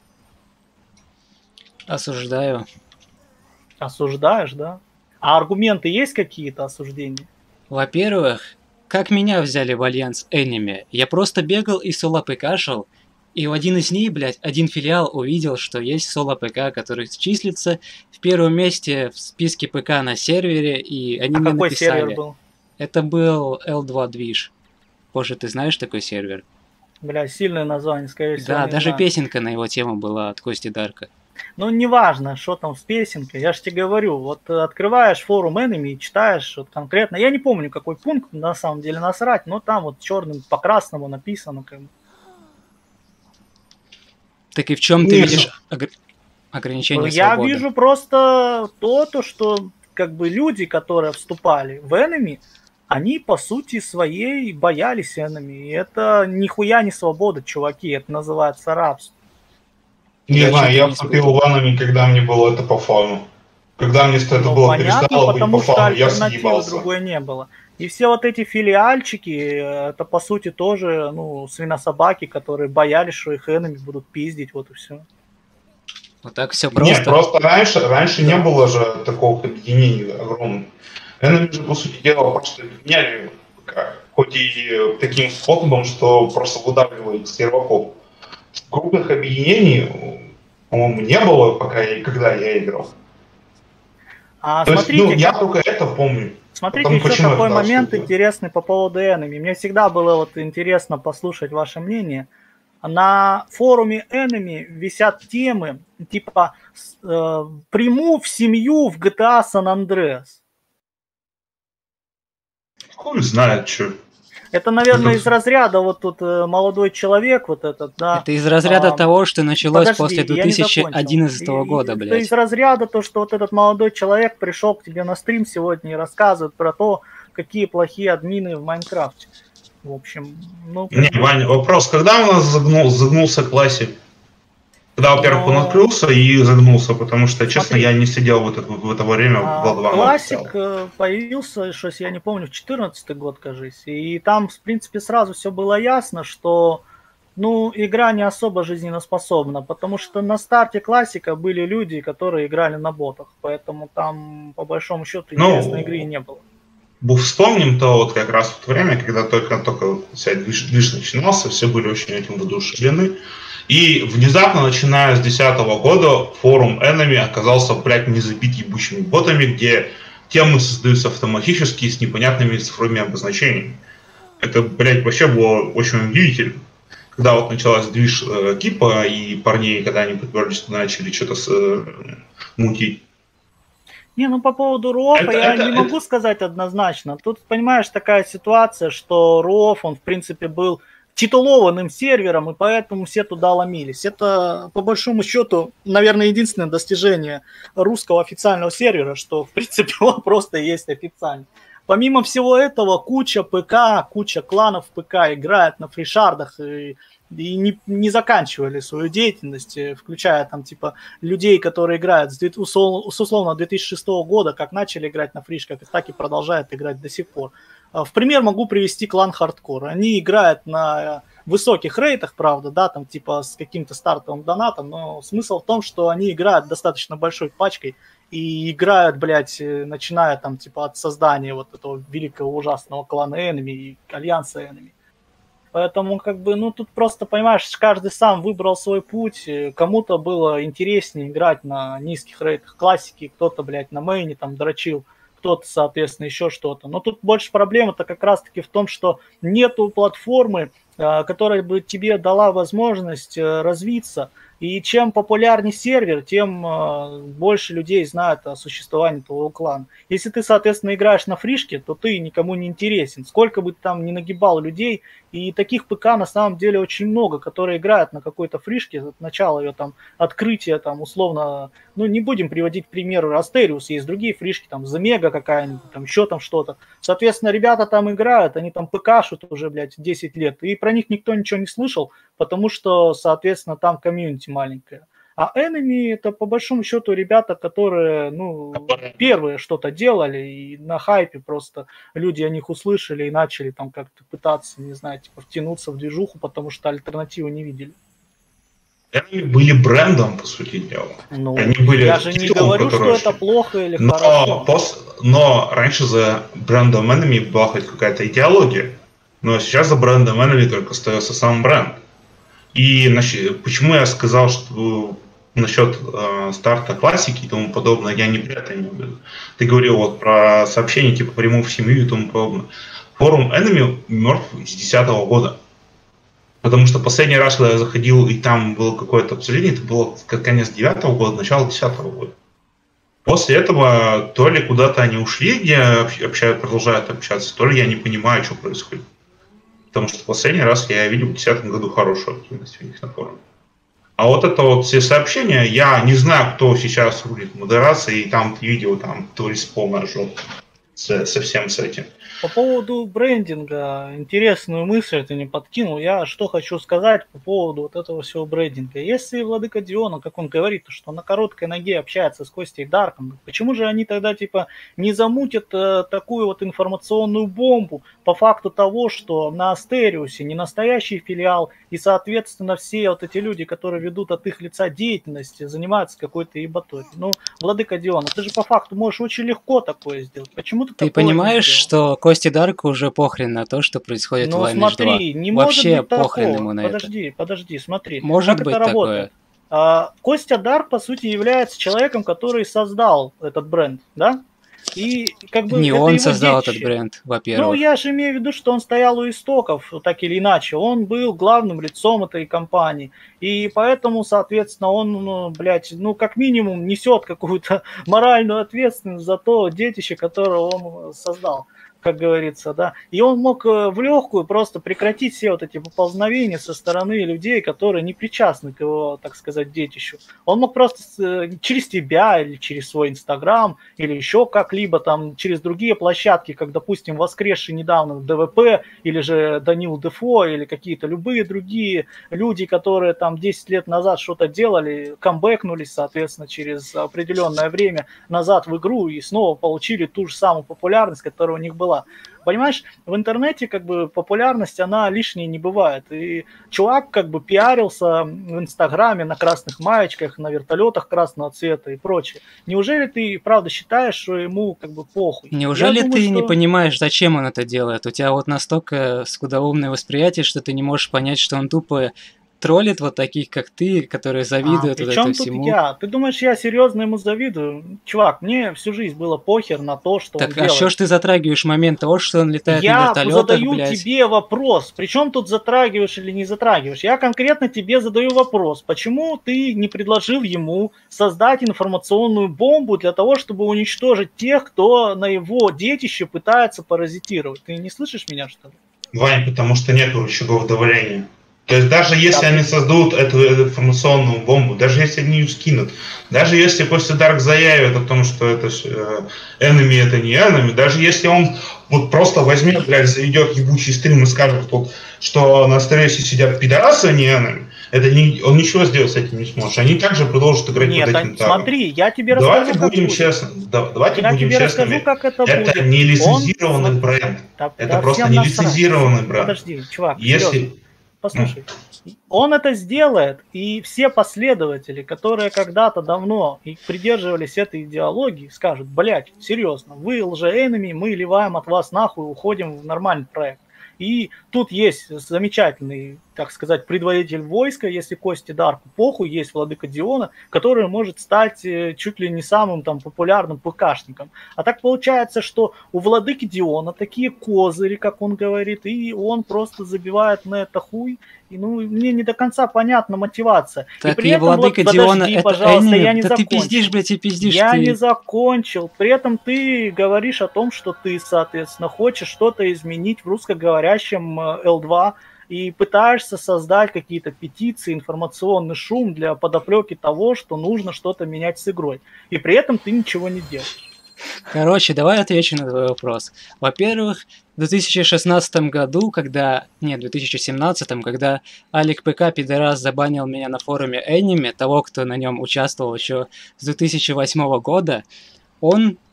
Осуждаю. Осуждаешь, да? А аргументы есть какие-то осуждения? Во-первых, как меня взяли в альянс Enemy? Я просто бегал и соло ПКшил, и в один из них, блядь, один филиал увидел, что есть соло ПК, который числится в первом месте в списке ПК на сервере, и они А мне какой написали. сервер был? Это был эл два движ. Позже, ты знаешь такой сервер? Бля, сильное название, скорее всего. Да, не даже знаю. песенка на его тему была от Кости Дарка. Ну, неважно, что там с песенкой, я же тебе говорю, вот э, открываешь форум Enemy и читаешь вот конкретно, я не помню, какой пункт, на самом деле насрать, но там вот черным по красному написано, как бы. Так и в чем ты Нет. видишь огр- ограничение Ну, я свободы? вижу просто то, то, что как бы люди, которые вступали в Enemy, они по сути своей боялись Enemy, и это нихуя не свобода, чуваки, это называется рабство. Не Я знаю, что-то я не вступил испытывал. в Анами, когда мне было это по фану. Когда мне это Ну, было понятно, перестало быть потому по что фану, я альтернативы съебался. другой не было. И все вот эти филиальчики, э, это по сути тоже, ну, свинособаки, которые боялись, что их Enemy будут пиздить, вот и все. Вот так все Нет, просто. просто раньше, раньше Да. не было же такого объединения огромного. Enemy же, по сути дела, просто объединяли ПК. Хоть и таким способом, что просто выдавливали их серваков. Крупных объединений, по-моему, не было, пока я, когда я играл. А То есть, смотрите, ну, я как- только это помню. Смотрите, Потом еще почему я такой туда момент вступил? интересный по поводу Enemy. Мне всегда было вот интересно послушать ваше мнение. На форуме Enemy висят темы типа с- э, «Приму в семью в джи ти эй San Andreas». Хуй знает, что. Это, наверное, Это- из разряда вот тут э, молодой человек вот этот, да. Это из разряда А, того, что началось Подожди, после я не две тысячи одиннадцатого закончил. И- года, и- блядь. Это из разряда то, что вот этот молодой человек пришел к тебе на стрим сегодня и рассказывает про то, какие плохие админы в Майнкрафте. В общем, ну... как Не, бы- Ваня, вопрос, когда у нас загнул, загнулся классик? Когда, во-первых, он Но- открылся и загнулся, потому что, честно, Смотри. я не сидел в это, в это время А, в два ноль. Классик э, появился, что я не помню, в четырнадцатый год, кажись. И там, в принципе, сразу все было ясно, что ну, игра не особо жизнеспособна, потому что на старте классика были люди, которые играли на ботах. Поэтому там, по большому счету, Ну, интересной игры и не было. Вспомним то вот как раз в то время, когда только, только вся движ, движ начинался, все были очень этим воодушевлены. И внезапно, начиная с две тысячи десятого года, форум Enemy оказался, блядь, не забит ебучими ботами, где темы создаются автоматически с непонятными цифровыми обозначениями. Это, блядь, вообще было очень удивительно. Когда вот началась движ э, Кипа и парней, когда они подтвердились, начали что-то с, э, мутить. Не, ну по поводу РОФа Это- я это- не это- могу сказать однозначно. Тут, понимаешь, такая ситуация, что РОФ, он, в принципе, был титулованным сервером, и поэтому все туда ломились. Это, по большому счету, наверное, единственное достижение русского официального сервера, что, в принципе, он просто есть официальный. Помимо всего этого, куча ПК, куча кланов ПК играет на фришардах и, и не, не заканчивали свою деятельность, э, включая там типа людей, которые играют с, две- условно, с условно две тысячи шестого года, как начали играть на фришках, так и продолжают играть до сих пор. А, В пример могу привести клан Хардкор. Они играют на высоких рейтах, правда, да, там типа с каким-то стартовым донатом, но смысл в том, что они играют достаточно большой пачкой и играют, блядь, э, начиная там типа от создания вот этого великого ужасного клана Enemy и альянса Enemy. Поэтому, как бы, ну, тут просто, понимаешь, каждый сам выбрал свой путь. Э, Кому-то было интереснее играть на низких рейтах классики, кто-то, блядь, на мейне там дрочил, кто-то, соответственно, еще что-то. Но тут больше проблема-то как раз-таки в том, что нету платформы, э, которая бы тебе дала возможность э, развиться. И чем популярнее сервер, тем э, больше людей знают о существовании твоего клана. Если ты, соответственно, играешь на фришке, то ты никому не интересен. Сколько бы ты там ни нагибал людей, и таких ПК на самом деле очень много, которые играют на какой-то фришке от начала ее там открытия, там условно, ну не будем приводить примеры, Астериус, есть другие фришки, там Замега какая-нибудь, там еще там что-то. Соответственно, ребята там играют, они там ПКшут уже, блядь, десять лет, и про них никто ничего не слышал, потому что, соответственно, там комьюнити маленькая. А Enemy это по большому счету ребята, которые, ну, первые что-то делали, и на хайпе просто люди о них услышали и начали там как-то пытаться, не знаю, типа втянуться в движуху, потому что альтернативы не видели. Enemy были брендом, по сути дела. Ну, Они были я же не титулом, говорю, что который это шли. плохо или Но, хорошо. пос- но раньше за брендом Enemy была хоть какая-то идеология. Но сейчас за брендом Enemy только остается сам бренд. И значит, почему я сказал, что насчет э, старта классики и тому подобное, я не про это имею в виду. Ты говорил вот про сообщения типа прямого в семью и тому подобное. Форум Enemy мертв с две тысячи десятого года. Потому что последний раз, когда я заходил, и там было какое-то обсуждение, это было конец девятого года, начало десятого года. После этого то ли куда-то они ушли, где общают, продолжают общаться, то ли я не понимаю, что происходит. Потому что последний раз я видел в две тысячи десятом году хорошую активность у них на форуме. А вот это вот все сообщения, я не знаю, кто сейчас рулит модерацией, и там видео, там творится полная жопа со, со всем с этим. По поводу брендинга, интересную мысль ты не подкинул. Я что хочу сказать по поводу вот этого всего брендинга. Если Владыка Диона, как он говорит, что на короткой ноге общается с Костей Дарком, почему же они тогда типа не замутят э, такую вот информационную бомбу по факту того, что на Астериусе не настоящий филиал, и соответственно все вот эти люди, которые ведут от их лица деятельность, занимаются какой-то ебаторией. Ну, Владыка Диона, ты же по факту можешь очень легко такое сделать. Почему ты Ты такое не понимаешь, сделал? что Кости Дарку уже похрен на то, что происходит в Ну Lineage два? смотри, не может Вообще быть похрен такого. ему на это. Подожди, подожди, смотри. Может как быть это работает? А, Костя Дарк, по сути, является человеком, который создал этот бренд, да? И как бы Не это он его создал детище. этот бренд, Ну, во-первых. я же имею в виду, что он стоял у истоков, так или иначе. Он был главным лицом этой компании. И поэтому, соответственно, он, ну, блядь, ну, как минимум, несет какую-то моральную ответственность за то детище, которое он создал, как говорится, да. И он мог э, в легкую просто прекратить все вот эти поползновения со стороны людей, которые не причастны к его, так сказать, детищу. Он мог просто с- э, через тебя или через свой Инстаграм или еще как-либо там через другие площадки, как, допустим, воскресший недавно ДВП или же Данил Дефо или какие-то любые другие люди, которые там десять лет назад что-то делали, камбэкнулись, соответственно, через определенное время назад в игру и снова получили ту же самую популярность, которая у них была. Понимаешь, в интернете как бы популярность, она лишней не бывает. И чувак как бы пиарился в Инстаграме на красных маечках, на вертолетах красного цвета и прочее. Неужели ты правда считаешь, что ему как бы похуй? Неужели Я думаю, ты что... не понимаешь, зачем он это делает? У тебя вот настолько скудоумное восприятие, что ты не можешь понять, что он тупо троллит вот таких, как ты, которые А, завидуют при вот чем этому тут всему. я? Ты думаешь, я серьезно ему завидую? Чувак, мне всю жизнь было похер на то, что Так он а делает. что ж ты затрагиваешь момент того, что он летает на Я вертолетах, задаю блядь? тебе вопрос. Причем тут затрагиваешь или не затрагиваешь? Я конкретно тебе задаю вопрос. Почему ты не предложил ему создать информационную бомбу для того, чтобы уничтожить тех, кто на его детище пытается паразитировать? Ты не слышишь меня, что ли? Вань, потому что нет рычагов давления. То есть даже если Да. они создадут эту информационную бомбу, даже если они ее скинут, даже если после Дарк заявит о том, что это э, enemy, это не enemy, даже если он вот просто возьмет, блядь, заведет ебучий стрим и скажет, вот, что на стрессе сидят пидорасы, а не enemy, это не, он ничего сделать с этим не сможет. Они также продолжат играть Нет, под а, этим тагом. смотри, я тебе Давайте расскажу, как будем будет. честны. Да, давайте Я будем тебе честными. расскажу, как это, Это будет. не Он... лицензированный бренд. Да, Это да, просто всем не насрать. лицензированный бренд. Подожди, чувак, Если... серьезно. Послушай, он это сделает, и все последователи, которые когда-то давно и придерживались этой идеологии, скажут: блять, серьезно, вы лже-энеми, мы ливаем от вас нахуй, уходим в нормальный проект. И тут есть замечательный, так сказать, предводитель войска, если Кости Дарку похуй, есть Владыка Диона, который может стать чуть ли не самым там популярным ПКшником. А так получается, что у Владыки Диона такие козыри, как он говорит, и он просто забивает на это хуй. И, ну, мне не до конца понятна мотивация. Так и при и этом, Владыка вот, Диона подожди, это пожалуйста, enemy. я не Да ты закончил. пиздишь, блядь, и пиздишь Я ты. не закончил. При этом ты говоришь о том, что ты, соответственно, хочешь что-то изменить в русскоговорящем эл два и пытаешься создать какие-то петиции, информационный шум для подоплеки того, что нужно что-то менять с игрой. И при этом ты ничего не делаешь. Короче, давай отвечу на твой вопрос. Во-первых, в две тысячи шестнадцатом году, когда... Нет, в две тысячи семнадцатом, когда Алик ПК пидорас забанил меня на форуме Enemy, того, кто на нем участвовал еще с две тысячи восьмого года, он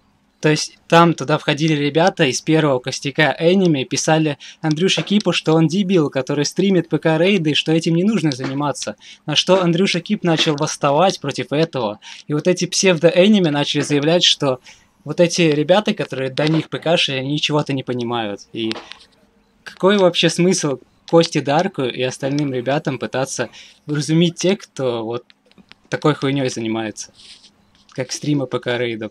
То есть там туда входили ребята из первого костяка Эними и писали Андрюше Кипу, что он дебил, который стримит ПК-рейды, и что этим не нужно заниматься. На что Андрюша Кип начал восставать против этого. И вот эти псевдо-Эними начали заявлять, что вот эти ребята, которые до них ПКшили, они ничего-то не понимают. И какой вообще смысл Кости Дарку и остальным ребятам пытаться вразумить тех, кто вот такой хуйней занимается, как стримы ПК-рейдов?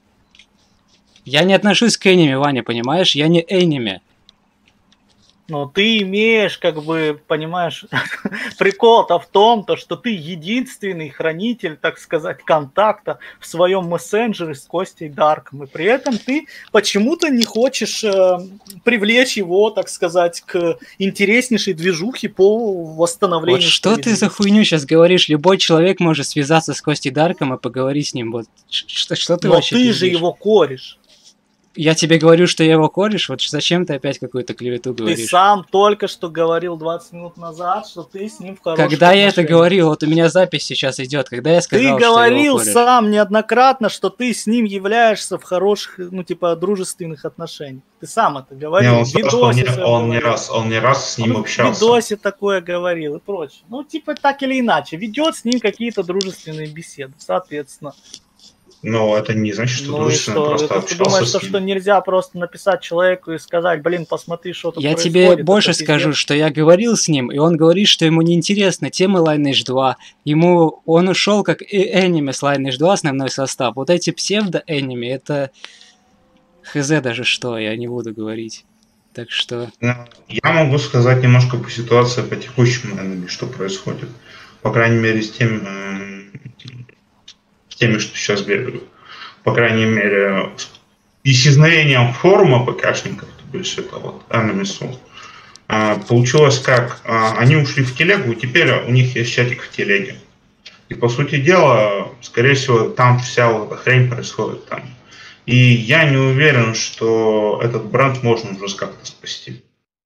Я не отношусь к эними, Ваня, понимаешь? Я не эними. Но ты имеешь, как бы, понимаешь, прикол-то в том, то, что ты единственный хранитель, так сказать, контакта в своем мессенджере с Костей Дарком. И при этом ты почему-то не хочешь э, привлечь его, так сказать, к интереснейшей движухе по восстановлению. Вот что ты за хуйню сейчас говоришь? Любой человек может связаться с Костей Дарком и поговорить с ним. Вот что, что ты Но вообще ты пиздишь? же его кореш. Я тебе говорю, что я его кореш, вот зачем ты опять какую-то клевету говоришь? Ты сам только что говорил двадцать минут назад, что ты с ним в хороших Когда я это отношениях. говорил, вот у меня запись сейчас идет, когда я сказал, Ты что я его говорил кореш. сам неоднократно, что ты с ним являешься в хороших, ну, типа, дружественных отношениях. Ты сам это говорил. Не, он, в сказал, что он, не, своем он, не говорил. раз, он не раз с ним Он общался. в видосе такое говорил и прочее. Ну, типа, так или иначе, ведет с ним какие-то дружественные беседы, соответственно. Но это не значит, что Ну и дружественно что? просто Это ты общался думаешь, с что, ним. что нельзя просто написать человеку и сказать, блин, посмотри, что тут Я происходит. тебе это больше пиздец. скажу, что я говорил с ним, и он говорит, что ему неинтересна тема Lineage два. Ему он ушел как и эними с Lineage два, основной состав. Вот эти псевдо-эними, это хз даже что, я не буду говорить. Так что... Ну, я могу сказать немножко по ситуации, по текущему энеми, что происходит. По крайней мере, с тем, с теми, что сейчас бегают. По крайней мере, с исчезновением форума ПКшников, то есть это вот Enemy Soul, получилось как, они ушли в телегу, и теперь у них есть чатик в телеге. И по сути дела, скорее всего, там вся вот эта хрень происходит там. И я не уверен, что этот бренд можно уже как-то спасти.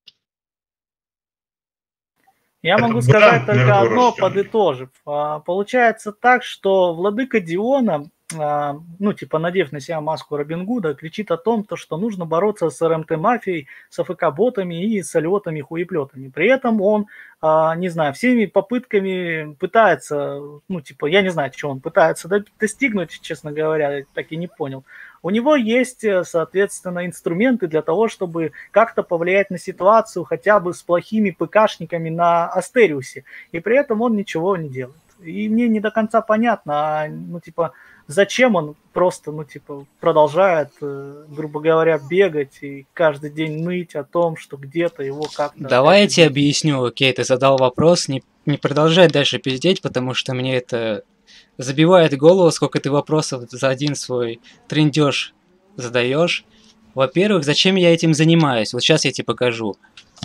Я Это могу бренд сказать только одно, мертворожденный. подытожив. А, Получается так, что владыка Диона, а, ну, типа, надев на себя маску Робин Гуда, кричит о том, то, что нужно бороться с РМТ-мафией, с АФК-ботами и с алиотами-хуеплетами. При этом он, а, не знаю, всеми попытками пытается, ну, типа, я не знаю, чего он пытается до- достигнуть, честно говоря, я так и не понял. У него есть, э, соответственно, инструменты для того, чтобы как-то повлиять на ситуацию хотя бы с плохими ПКшниками на Астериусе. И при этом он ничего не делает. И мне не до конца понятно, а, ну, типа, зачем он просто, ну, типа, продолжает, э, грубо говоря, бегать и каждый день ныть о том, что где-то его как-то... Давай я тебе объясню, окей, ты задал вопрос, не, не продолжай дальше пиздеть, потому что мне это забивает голову, сколько ты вопросов за один свой трындеж задаешь. Во-первых, зачем я этим занимаюсь? Вот сейчас я тебе покажу.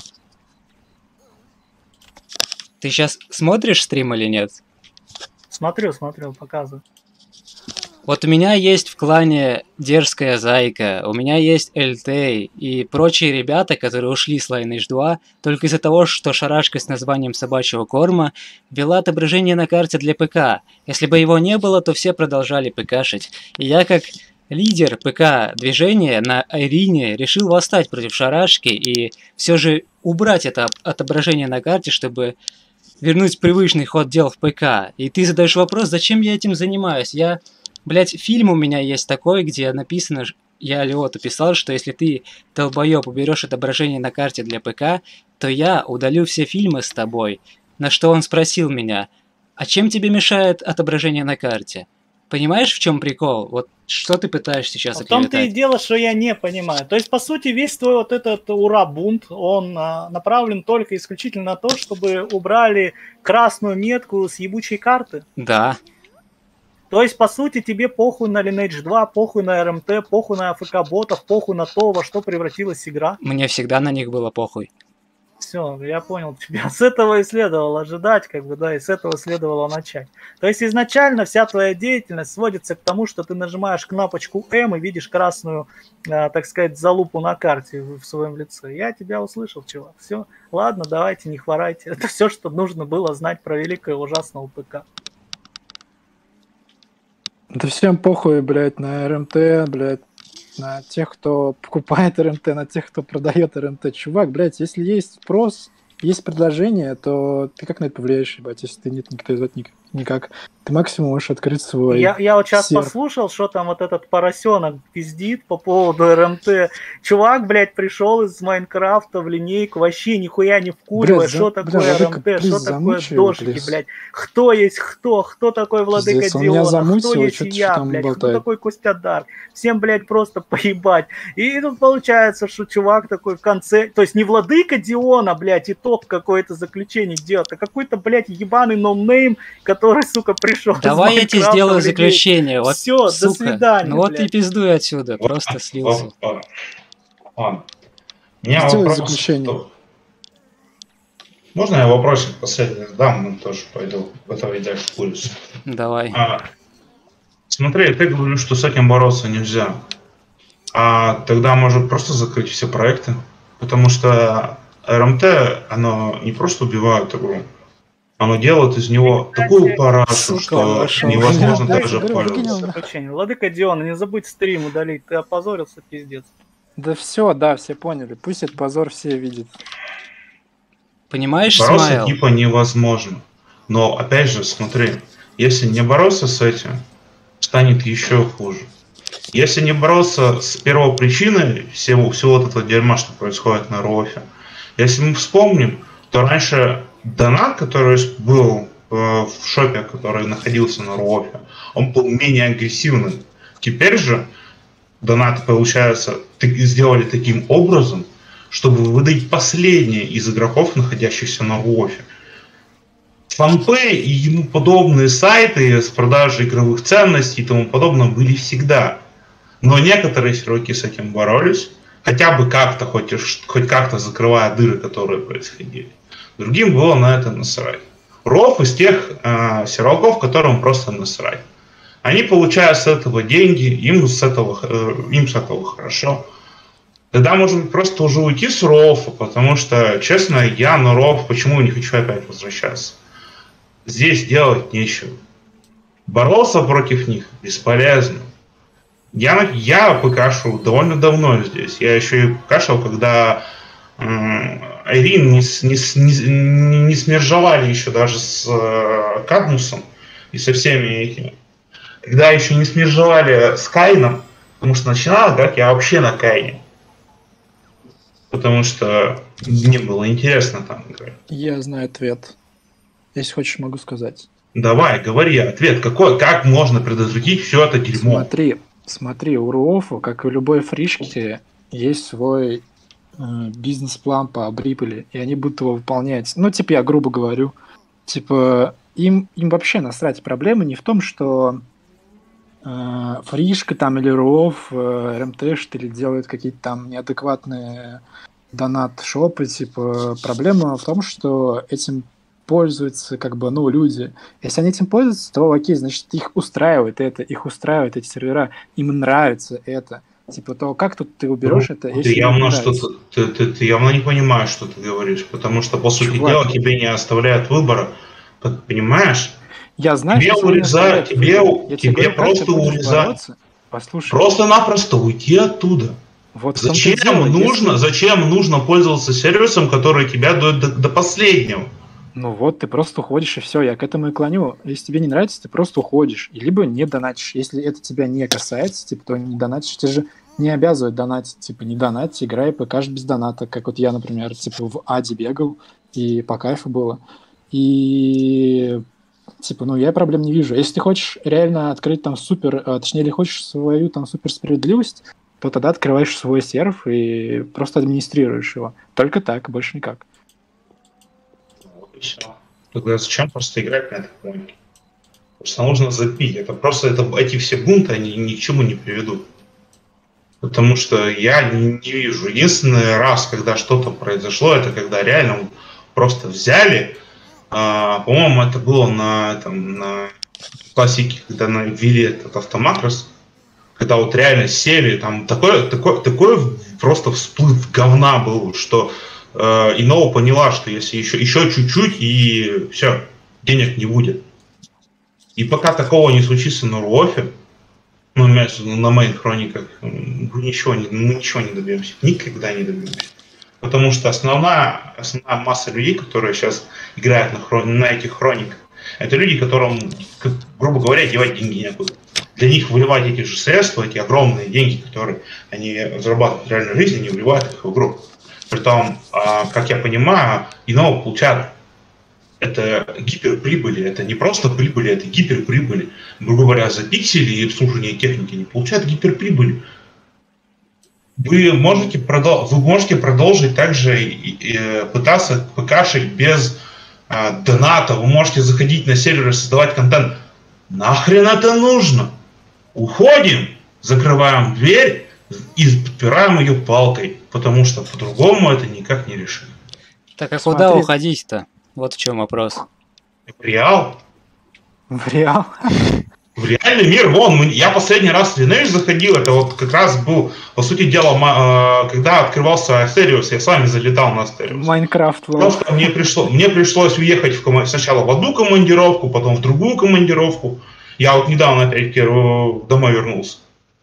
Ты сейчас смотришь стрим или нет? Смотрю, смотрю, показываю. Вот у меня есть в клане Дерзкая Зайка, у меня есть Эльтей и прочие ребята, которые ушли с Lineage два только из-за того, что шарашка с названием собачьего корма ввела отображение на карте для ПК. Если бы его не было, то все продолжали ПКшить. И я как лидер ПК-движения на Айрине решил восстать против шарашки и все же убрать это отображение на карте, чтобы вернуть привычный ход дел в ПК. И ты задаешь вопрос, зачем я этим занимаюсь? Я... Блять, фильм у меня есть такой, где написано, я Алиоту писал, что если ты, долбоёб, уберешь отображение на карте для ПК, то я удалю все фильмы с тобой. На что он спросил меня, а чем тебе мешает отображение на карте? Понимаешь, в чем прикол? Вот что ты пытаешься сейчас В том-то и оклеветать? дело, что я не понимаю. То есть, по сути, весь твой вот этот ура-бунт, он а, направлен только исключительно на то, чтобы убрали красную метку с ебучей карты. Да. То есть, по сути, тебе похуй на Lineage два, похуй на РМТ, похуй на АФК-ботов, похуй на то, во что превратилась игра. Мне всегда на них было похуй. Все, я понял тебя. С этого и следовало ожидать, как бы, да, и с этого следовало начать. То есть изначально вся твоя деятельность сводится к тому, что ты нажимаешь кнопочку М и видишь красную, э, так сказать, залупу на карте в, в своем лице. Я тебя услышал, чувак. Все, ладно, давайте, не хворайте. Это все, что нужно было знать про великое и ужасного ПК. Да всем похуй, блядь, на РМТ, блядь. на тех, кто покупает эр эм тэ, на тех, кто продает эр эм тэ. Чувак, блядь, если есть спрос, есть предложение, то ты как на это повлияешь, ебать, если ты нет, никто из этого никак. Ты максимум можешь открыть свой Я, я вот сейчас сервер. послушал, что там вот этот поросенок пиздит по поводу эр эм тэ. Чувак, блядь, пришел из Майнкрафта в линейку, вообще нихуя не вкуривая, что Бля, такое бля, эр эм тэ, Владыка, что плиз, такое замучи его, дошики, плиз. блядь. Кто есть кто, кто такой Владыка Пиздец, он меня Диона, замутил, кто и есть чё-то я, там блядь, кто болтает. такой Костя Дар. Всем, блядь, просто поебать. И тут получается, что чувак такой в конце, то есть не Владыка Диона, блядь, итог какое-то заключение делает, а какой-то, блядь, ебаный ноунейм, который, сука, пришел из Давай я тебе Майнкрафта сделаю в линейку. заключение. Вот, Все, до сука. свидания, Ну вот блядь. и пиздуй отсюда. Просто Ладно, слился. ладно, ладно. У меня Сделай вопрос. заключение. Кто- Можно я вопросик последний задам? Мы тоже пойду в этого идея в курсе. Давай. А, смотри, ты говоришь, что с этим бороться нельзя. А тогда может просто закрыть все проекты. Потому что эр эм тэ, оно не просто убивает игру, оно делает из него такую парашу, Сука, что вошел. невозможно Блядь, даже говорю, пользоваться. выкинул. Заключение. Владыка Диона, не забудь стрим удалить, ты опозорился, пиздец. Да все, да, все поняли. Пусть этот позор все видят. Понимаешь, Бороться Смайл? типа невозможно. Но опять же, смотри, если не бороться с этим, станет еще хуже. Если не бороться с первопричиной всего, всего вот этого дерьма, что происходит на Рофе, если мы вспомним, то раньше донат, который был э, в шопе, который находился на Рофе, он был менее агрессивным. Теперь же донаты, получается, сделали таким образом, чтобы выдать последнее из игроков, находящихся на Рофе. Фанпэй и ему подобные сайты с продажей игровых ценностей и тому подобное были всегда. Но некоторые игроки с этим боролись, хотя бы как-то, хоть, хоть как-то закрывая дыры, которые происходили. Другим было на это насрать. Роф из тех э, серваков, которым просто насрать. Они получают с этого деньги, им с этого, э, им с этого хорошо. Тогда, может быть, просто уже уйти с Рофа, потому что, честно, я на Роф почему не хочу опять возвращаться. Здесь делать нечего. Бороться против них бесполезно. Я, я ПК-шил довольно давно здесь. Я еще и ПК-шил, когда э, Айрин не, не, не, не смержевали еще даже с э, Кадмусом и со всеми этими. Когда еще не смержевали с Кайном, потому что начинал как я вообще на Кайне. Потому что мне было интересно там играть. Я знаю ответ. Если хочешь, могу сказать. Давай, говори ответ. Какой, как можно предотвратить все это дерьмо? Смотри, смотри, у Руофа, как и у любой фришки, есть свой э, бизнес-план по прибыли, и они будут его выполнять. Ну, типа, я грубо говорю, типа, им, им вообще насрать. Проблема не в том, что э, фришка там или Руоф э, РМТшит или делают какие-то там неадекватные донат-шопы, типа, проблема в том, что этим пользуются, как бы, ну, люди. Если они этим пользуются, то окей, значит, их устраивает это, их устраивают эти сервера, им нравится это. Типа, то как тут ты уберешь ну, это, если ты явно, что-то, ты, ты, ты явно не понимаешь, что ты говоришь, потому что, по сути Чувак, дела, тебе не оставляют выбора, понимаешь? Я знаю, тебе что урезают, тебе, я тебе говорю, просто урезают. Послушай. Просто-напросто уйти оттуда. Вот зачем, дело, нужно, если... зачем нужно пользоваться сервисом, который тебя до, до, до последнего? Ну вот, ты просто уходишь, и все, я к этому и клоню. Если тебе не нравится, ты просто уходишь. И либо не донатишь. Если это тебя не касается, типа, то не донатишь. Тебе же не обязывают донатить. Типа, не донатить, играй, покажешь без доната. Как вот я, например, типа, в Аде бегал, и по кайфу было. И, типа, ну, я проблем не вижу. Если ты хочешь реально открыть там супер, точнее, или хочешь свою там супер справедливость, то тогда открываешь свой серв и просто администрируешь его. Только так, больше никак. И все. Тогда зачем просто играть на этой планке? Просто нужно запить. Это просто это, эти все бунты, они ни к чему не приведут. Потому что я не, не вижу. Единственный раз, когда что-то произошло, это когда реально просто взяли. А, по-моему, это было на, этом, на классике, когда ввели этот автомакрос. Когда вот реально сели, там такой, такой, такой просто всплыв говна был, что и Нова поняла, что если еще, еще чуть-чуть, и все, денег не будет. И пока такого не случится на Руофе, Ну, имеется в виду, на моих хрониках мы ничего не, мы ничего не добьемся. Никогда не добьемся. Потому что основная, основная масса людей, которые сейчас играют на, хрон, на этих хрониках, это люди, которым, как, грубо говоря, девать деньги некуда. Для них выливать эти же средства, эти огромные деньги, которые они зарабатывают в реальной жизни, они вливают их в игру. Притом, как я понимаю, иного получают это гиперприбыли, это не просто прибыли, это гиперприбыли. Грубо говоря, за пиксели и обслуживание техники они получают гиперприбыль. Вы можете, продол- вы можете продолжить также и, и, пытаться ПКшить без а, доната, вы можете заходить на сервер и создавать контент. Нахрен это нужно? Уходим, закрываем дверь и подпираем ее палкой, потому что по-другому это никак не решим. Так а куда Смотри. уходить-то? Вот в чем вопрос. В Реал? В Реал? В реальный мир, вон, я последний раз в Lineage заходил, это вот как раз был, по сути дела, когда открывался Астериус, я с вами залетал на Астериус. Майнкрафт. Просто мне, пришло, мне пришлось уехать в ком... сначала в одну командировку, потом в другую командировку. Я вот недавно опять домой вернулся.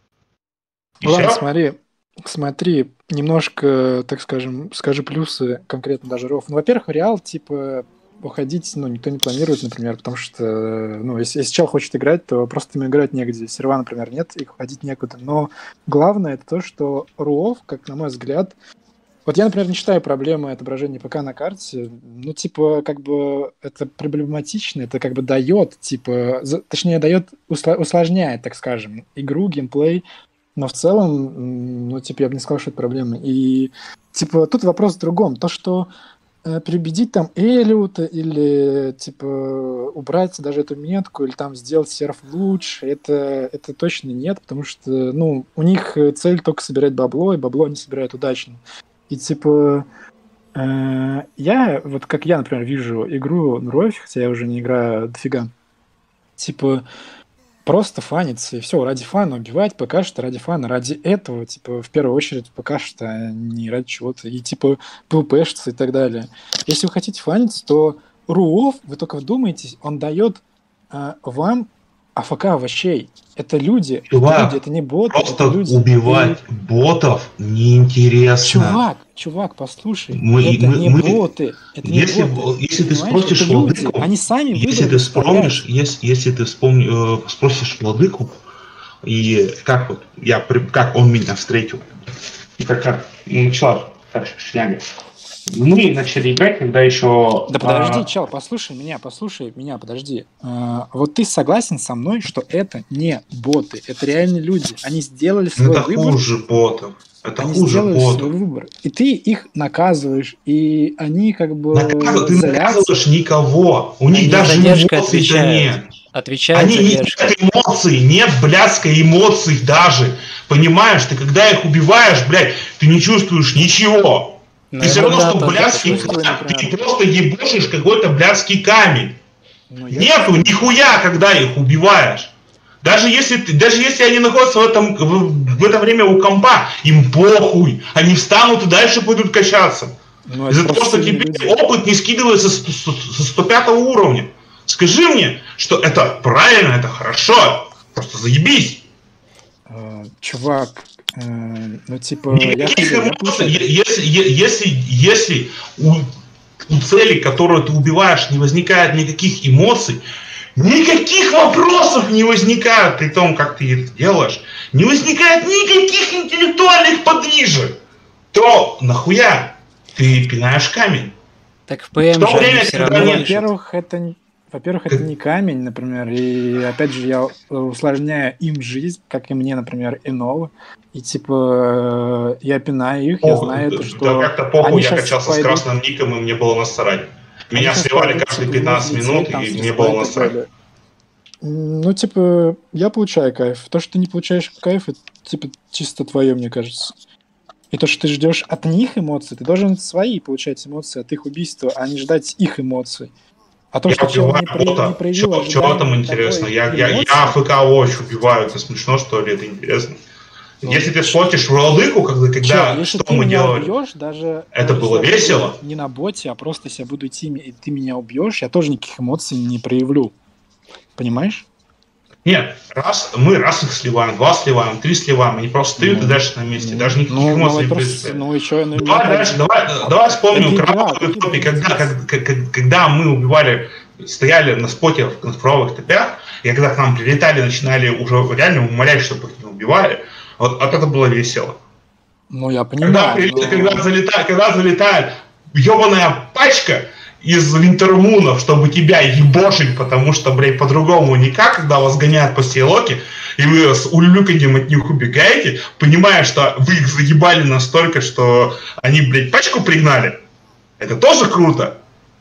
И Ладно, все? смотри, смотри, немножко, так скажем, скажи плюсы конкретно даже Ров. Ну, во-первых, Реал, типа, уходить, ну, никто не планирует, например, потому что, ну, если, если чел хочет играть, то просто им играть негде. Серва, например, нет, и уходить некуда. Но главное это то, что РУОВ, как на мой взгляд, вот я, например, не считаю проблемы отображения ПК на карте, ну, типа, как бы это проблематично, это как бы дает, типа, за, точнее, дает, усложняет, так скажем, игру, геймплей, но в целом, ну, типа, я бы не сказал, что это проблема. И, типа, тут вопрос в другом. То, что э, переубедить там Элиота или, типа, убрать даже эту метку или там сделать серф лучше, это, это точно нет, потому что, ну, у них цель только собирать бабло, и бабло они собирают удачно. И, типа, э, я, вот как я, например, вижу игру на Рофе, хотя я уже не играю дофига, типа, просто фаниться, и все, ради фана убивать, ПК-что ради фана, ради этого, типа, в первую очередь ПК-что, а не ради чего-то, и, типа, ПВП-шиться и так далее. Если вы хотите фаниться, то РУОВ, вы только вдумайтесь, он дает э, вам АФК овощей. Это люди, чувак, это люди, это не боты. Просто это люди. убивать и... ботов неинтересно. Чувак, чувак, послушай, мы, это мы, не мы... боты. Это если, не боты. Если ты Понимаешь? спросишь это владыку, люди. Они сами если ты вспомнишь, если, если ты вспомни, э, спросишь владыку, и как вот я как он меня встретил, и как, как начала шняга. Мы начали играть, когда еще... Да подожди, а... чел, послушай меня, послушай меня, подожди. А, вот ты согласен со мной, что это не боты, это реальные люди. Они сделали свой это выбор. Это хуже ботов. Это они хуже сделали ботов. свой выбор. И ты их наказываешь, и они как бы... Наказ... Ты наказываешь никого. У них они даже эмоций-то нет. Отвечают они нет эмоций, нет блядской эмоций даже. Понимаешь, ты когда их убиваешь, блядь, ты не чувствуешь ничего. Ты ну, все равно, да, что блядский камень, ты просто ебошишь какой-то блядский камень. Ну, Нету нихуя, когда их убиваешь. Даже если, ты, даже если они находятся в, этом, в, в это время у компа, им похуй. Они встанут и дальше пойдут качаться. Ну, из-за того, что тебе люди. Опыт не скидывается со сто пятого уровня. Скажи мне, что это правильно, это хорошо. Просто заебись. Uh, чувак, Uh, ну, типа, Никаких я эмоций, я если, если, если у, у цели, которую ты убиваешь, не возникает никаких эмоций, никаких вопросов не возникает при том, как ты это делаешь, не возникает никаких интеллектуальных подвижек, то нахуя ты пинаешь камень? Так в ПМ же время, все равно... Во-первых, это... Во-первых, это не камень, например, и опять же я усложняю им жизнь, как и мне, например, иного, и типа я пинаю их, Ох, я знаю, да, это, что... Да как-то похуй, я качался пойдут... с красным ником, и мне было насрать. Меня они сливали каждые пятнадцать минут, и мне было насрать. Ну, типа, я получаю кайф. То, что ты не получаешь кайф, это типа чисто твое, мне кажется. И то, что ты ждешь от них эмоций, ты должен свои получать эмоции от их убийства, а не ждать их эмоций. А то, я что убиваю не, про, не проявил чего, чего там интересно? Я, я, я АФК Watch убиваю, это смешно, что ли, это интересно? Ну, если ты смотришь в Владыку, когда, когда Че, что мы делали, убьешь, даже, это даже было весело. Не на боте, а просто если я буду идти, и ты меня убьешь, я тоже никаких эмоций не проявлю. Понимаешь? Нет, раз, мы раз их сливаем, два сливаем, три сливаем, они просто стоят ну, и дальше на месте, ну, даже никаких ну, эмоций не происходит. Ну, еще, ну, давай, дальше, давай, давай вспомним кровавую топи, когда, когда, когда мы убивали, стояли на споте в кровавых топях, и когда к нам прилетали, начинали уже реально умолять, чтобы их не убивали, вот, вот это было весело. Ну, я понимаю. Когда, но... когда, залетает, когда залетает ебаная пачка из Винтермунов, чтобы тебя ебошить, потому что, блядь, по-другому никак, когда вас гоняют по Сейлоке, и вы с улюлюканьем от них убегаете, понимая, что вы их заебали настолько, что они, блядь, пачку пригнали. Это тоже круто.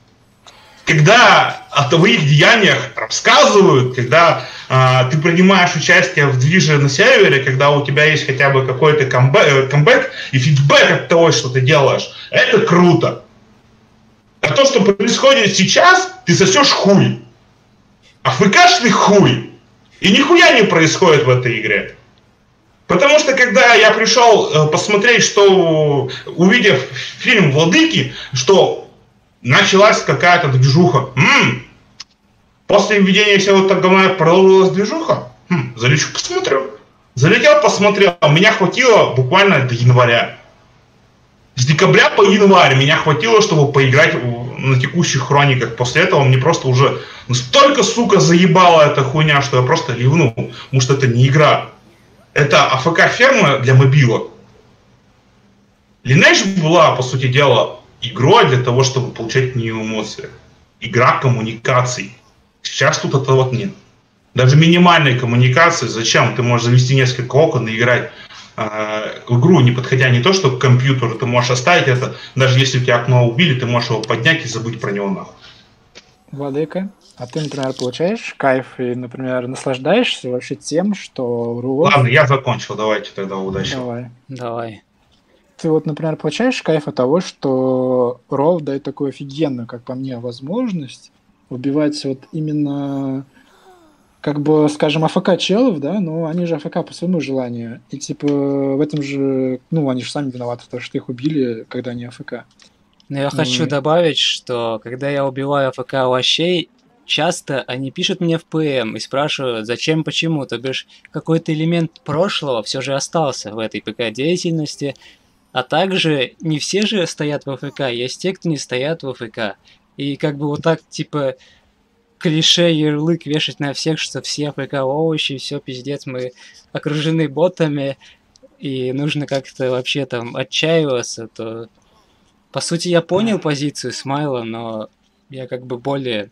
Когда о твоих деяниях рассказывают, когда э, ты принимаешь участие в движе на сервере, когда у тебя есть хотя бы какой-то камбэк, камбэк и фидбэк от того, что ты делаешь, это круто. А то, что происходит сейчас, ты сосешь хуй. АФКшный хуй. И нихуя не происходит в этой игре. Потому что, когда я пришел э, посмотреть, что, увидев фильм «Владыки», что началась какая-то движуха. М-м, после введения всего этого говна продолжилась движуха. М-м, залечу, посмотрю. Залетел, посмотрел. Меня хватило буквально до января. С декабря по январь меня хватило, чтобы поиграть на текущих хрониках. После этого мне просто уже настолько, сука, заебала эта хуйня, что я просто ливнул. Потому что это не игра. Это АФК-ферма для мобилок. Lineage была, по сути дела, игрой для того, чтобы получать нее эмоции. Игра коммуникаций. Сейчас тут этого вот нет. Даже минимальной коммуникации. Зачем? Ты можешь завести несколько окон и играть в игру, не подходя не то, что к компьютеру, ты можешь оставить это, даже если у тебя окно убили, ты можешь его поднять и забыть про него нахуй. Владыка, а ты, например, получаешь кайф и, например, наслаждаешься вообще тем, что Рулов... Ладно, я закончил, давайте тогда удачи. Давай. Давай. Ты вот, например, получаешь кайф от того, что Ролл дает такую офигенную, как по мне, возможность убивать вот именно... как бы, скажем, АФК-челов, да, но они же АФК по своему желанию. И, типа, в этом же, ну, они же сами виноваты, потому что их убили, когда они АФК. Но я хочу И- добавить, что когда я убиваю АФК лощей, часто они пишут мне в ПМ и спрашивают, зачем, почему. То бишь, какой-то элемент прошлого все же остался в этой ПК-деятельности. А также не все же стоят в АФК, есть те, кто не стоят в АФК. И как бы вот так, типа, клише, ярлык вешать на всех, что все АФК овощи, все пиздец, мы окружены ботами, и нужно как-то вообще там отчаиваться, то... По сути, я понял позицию Смайла, но я как бы более,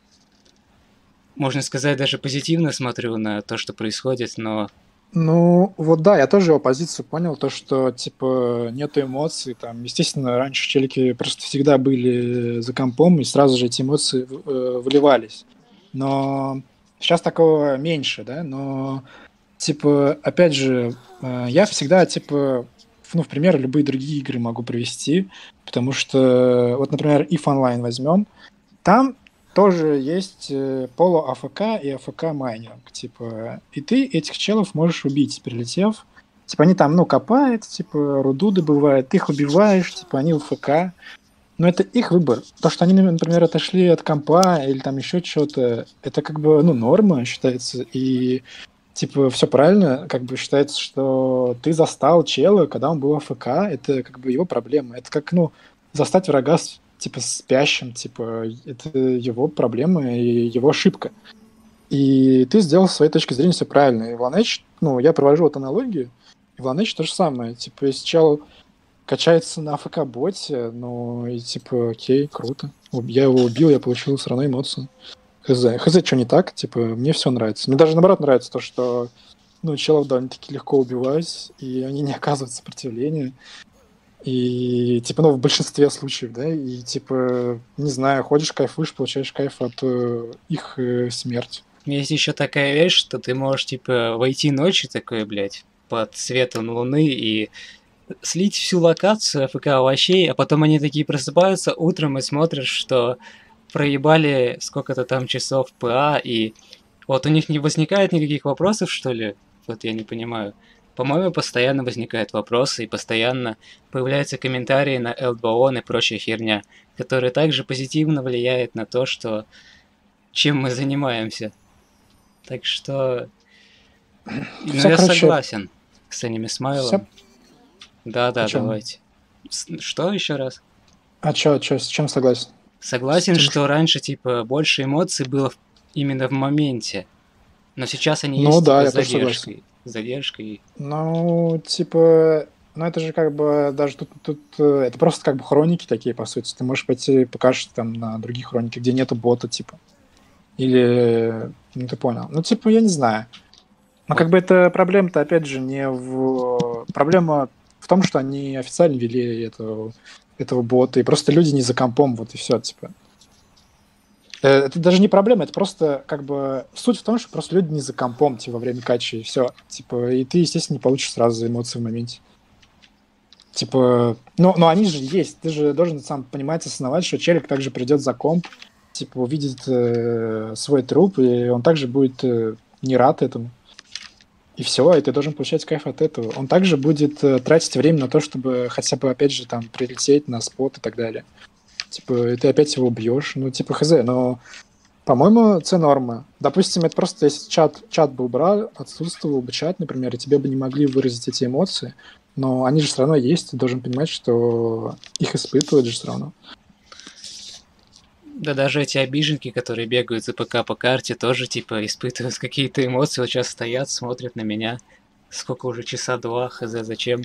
можно сказать, даже позитивно смотрю на то, что происходит, но... Ну, вот да, я тоже его позицию понял, то, что, типа, нету эмоций, там, естественно, раньше челики просто всегда были за компом, и сразу же эти эмоции э, выливались. Но сейчас такого меньше, да, но, типа, опять же, э, я всегда, типа, ну, в пример, любые другие игры могу привести, потому что, вот, например, If Online возьмем, там тоже есть э, полу-АФК и АФК-майнинг, типа, и ты этих челов можешь убить, прилетев, типа, они там, ну, копают, типа, руду добывают, ты их убиваешь, типа, они в АФК, но это их выбор. То, что они, например, отошли от компа или там еще что-то, это как бы, ну, норма считается, и типа, все правильно, как бы считается, что ты застал чела, когда он был АФК, это как бы его проблема. Это как, ну, застать врага, с- типа, спящим, типа, это его проблема и его ошибка. И ты сделал с своей точки зрения все правильно. И в Lineage, ну, я провожу вот аналогию, и в Lineage то же самое. Типа, если чел качается на АФК-боте, ну, и типа, окей, круто. Уб- Я его убил, я получил все равно эмоции. Хз. Хз, что не так, типа, мне все нравится. Мне даже наоборот нравится то, что, ну, челов довольно-таки легко убивать, и они не оказывают сопротивления. И, типа, ну, в большинстве случаев, да, и, типа, не знаю, ходишь, кайфуешь, получаешь кайф от э, их э, смерти. Есть еще такая вещь, что ты можешь, типа, войти ночью такой, блядь, под светом луны и слить всю локацию АФК овощей, а потом они такие просыпаются утром и смотрят, что проебали сколько-то там часов ПА, и вот у них не возникает никаких вопросов, что ли? Вот я не понимаю. По-моему, постоянно возникают вопросы, и постоянно появляются комментарии на Элдбаон и прочая херня, которая также позитивно влияет на то, что чем мы занимаемся. Так что Ну, Всё, я короче, согласен с Anime всё... Smile. Да-да, О чем? давайте. С- Что еще раз? А чё, чё, с чем согласен? С Согласен, тем, что что... раньше, типа, больше эмоций было в- именно в моменте. Но сейчас они Ну есть, да, типа, я с тоже согласен. задержкой. С задержкой. Ну, типа, ну это же как бы даже тут, тут э, это просто как бы хроники такие, по сути. Ты можешь пойти покажешь там на другие хроники, где нету бота, типа. Или, ну ты понял. Ну, типа, я не знаю. Но Вот. как бы это проблема-то, опять же, не в... Проблема в том, что они официально ввели этого, этого бота, и просто люди не за компом, вот и все, типа. Э, Это даже не проблема, это просто как бы суть в том, что просто люди не за компом, типа, во время кача, и все. Типа, и ты, естественно, не получишь сразу эмоции в моменте. Типа, ну, но они же есть, ты же должен сам понимать, осознавать, что челик также придет за комп, типа, увидит э, свой труп, и он также будет э, не рад этому. И все, и ты должен получать кайф от этого. Он также будет э, тратить время на то, чтобы хотя бы, опять же, там, прилететь на спот и так далее. Типа, и ты опять его бьешь. Ну, типа, хз, но, по-моему, это норма. Допустим, это просто, если чат, чат бы убрал, отсутствовал бы чат, например, и тебе бы не могли выразить эти эмоции, но они же все равно есть, ты должен понимать, что их испытывают же все равно. Да даже эти обиженки, которые бегают за ПК по карте, тоже, типа, испытывают какие-то эмоции. Вот сейчас стоят, смотрят на меня. Сколько уже, часа два, хз, зачем?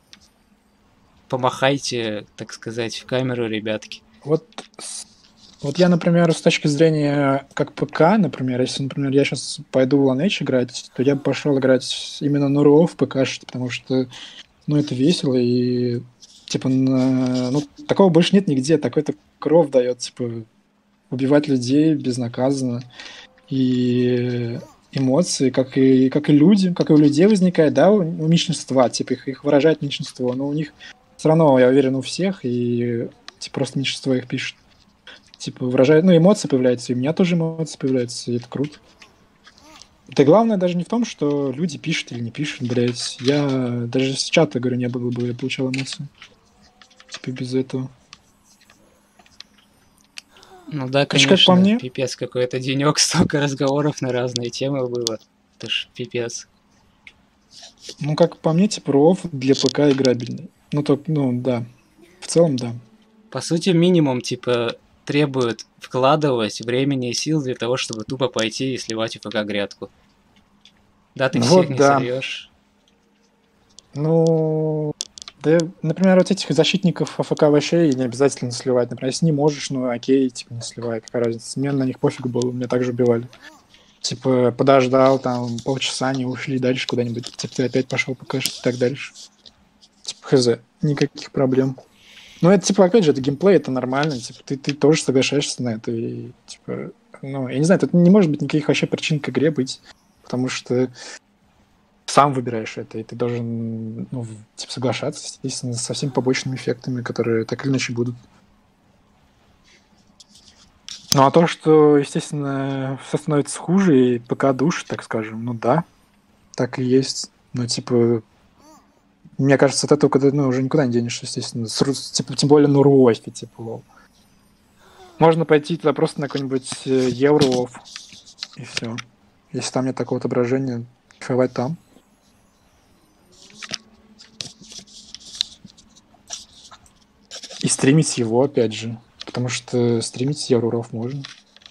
Помахайте, так сказать, в камеру, ребятки. Вот, с- вот я, например, с точки зрения как ПК, например, если, например, я сейчас пойду в Lineage играть, то я бы пошел играть именно на РУ в ПК, потому что, ну, это весело, и, типа, на- ну, такого больше нет нигде, такой-то кров дает, типа, убивать людей безнаказанно, и эмоции, как и, как и люди, как и у людей возникает, да, у, у меньшинства, типа, их, их выражает меньшинство, но у них все равно, я уверен, у всех, и, типа, просто меньшинство их пишет. Типа, выражает, ну, эмоции появляются, и у меня тоже эмоции появляются, и это круто. Это главное даже не в том, что люди пишут или не пишут, блядь. Я даже с чата, говорю, не было бы, я получал эмоции. Типа, без этого. Ну да, Короче, как по конечно, мне, пипец какой-то денек, столько разговоров на разные темы было. Это ж пипец. ну, как по мне, типа, РОВ для ПК играбельный. Ну, то, ну, да. В целом, да. По сути, минимум, типа, требует вкладывать времени и сил для того, чтобы тупо пойти и сливать у ПК грядку. Да, ты Ну, всех вот, не да. сольешь. Ну, да, например, вот этих защитников АФК вообще и не обязательно сливать. Например, если не можешь, ну, окей, типа, не сливай, какая разница. Мне на них пофиг было, меня также убивали. Типа, подождал, там, полчаса, они ушли дальше куда-нибудь. Типа, ты опять пошел покажешь и так дальше. Типа, хз, никаких проблем. Ну, это, типа, опять же, это геймплей, это нормально. Типа, ты, ты тоже соглашаешься на это. И, типа, ну, я не знаю, тут не может быть никаких вообще причин к игре быть. Потому что сам выбираешь это, и ты должен, ну, в- типа, соглашаться, естественно, со всеми побочными эффектами, которые так или иначе будут. Ну, а то, что, естественно, все становится хуже, и ПК душит, так скажем, ну да, так и есть. Ну, типа, мне кажется, от этого когда, ну, уже никуда не денешься, естественно. С ру- типа, тем более на РУОФе, типа, лол. Можно пойти туда просто на какой-нибудь э, Евроов, и все. Если там нет такого отображения, кайфовать там. И стримить его, опять же. Потому что стримить Евроров можно.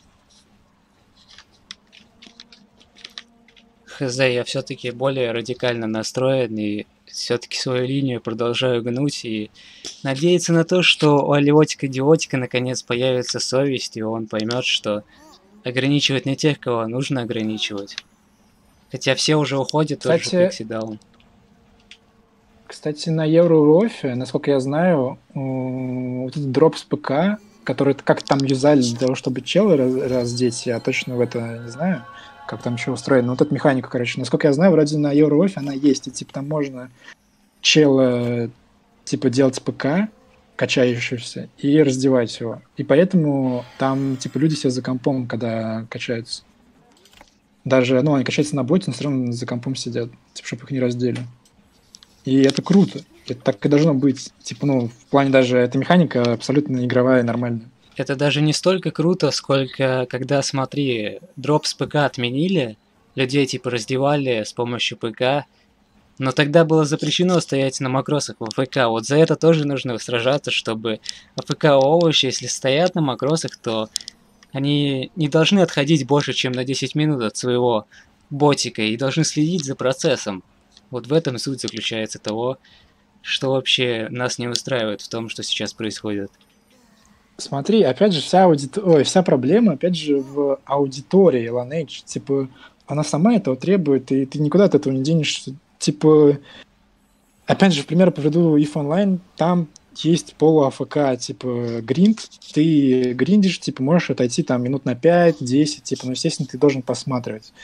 Хз, я все-таки более радикально настроен и все-таки свою линию продолжаю гнуть и надеяться на то, что у Алиотика-диотика наконец появится совесть, и он поймет, что ограничивать не тех, кого нужно ограничивать. Хотя все уже уходят, тот же Кстати, Пикси Даун. кстати, на Евроурофе, насколько я знаю, м, вот этот дроп с ПК, который как там юзали для того, чтобы челы раз- раздеть, я точно в это не знаю, как там еще устроено. Но вот эта механика, короче, насколько я знаю, вроде на Евроурофе она есть, и типа там можно чела типа делать ПК, качающийся, и раздевать его. И поэтому там типа люди все за компом, когда качаются. Даже, ну, они качаются на боте, но все равно за компом сидят, типа, чтобы их не раздели. И это круто. Это так и должно быть. Типа, ну, в плане даже эта механика абсолютно игровая и нормальная. Это даже не столько круто, сколько когда, смотри, дроп с ПК отменили, людей типа раздевали с помощью ПК, но тогда было запрещено стоять на макросах в АФК. Вот за это тоже нужно сражаться, чтобы АФК-овощи, если стоят на макросах, то они не должны отходить больше, чем на десять минут от своего ботика и должны следить за процессом. Вот в этом суть заключается того, что вообще нас не устраивает в том, что сейчас происходит. Смотри, опять же, вся, аудит... Ой, вся проблема, опять же, в аудитории Lineage. Типа, она сама этого требует, и ты никуда от этого не денешься. Типа, опять же, в пример приведу иф Online, там есть полу-АФК, типа, гринд, ты гриндишь, типа, можешь отойти там минут на пять-десять, типа, ну, естественно, ты должен посматривать.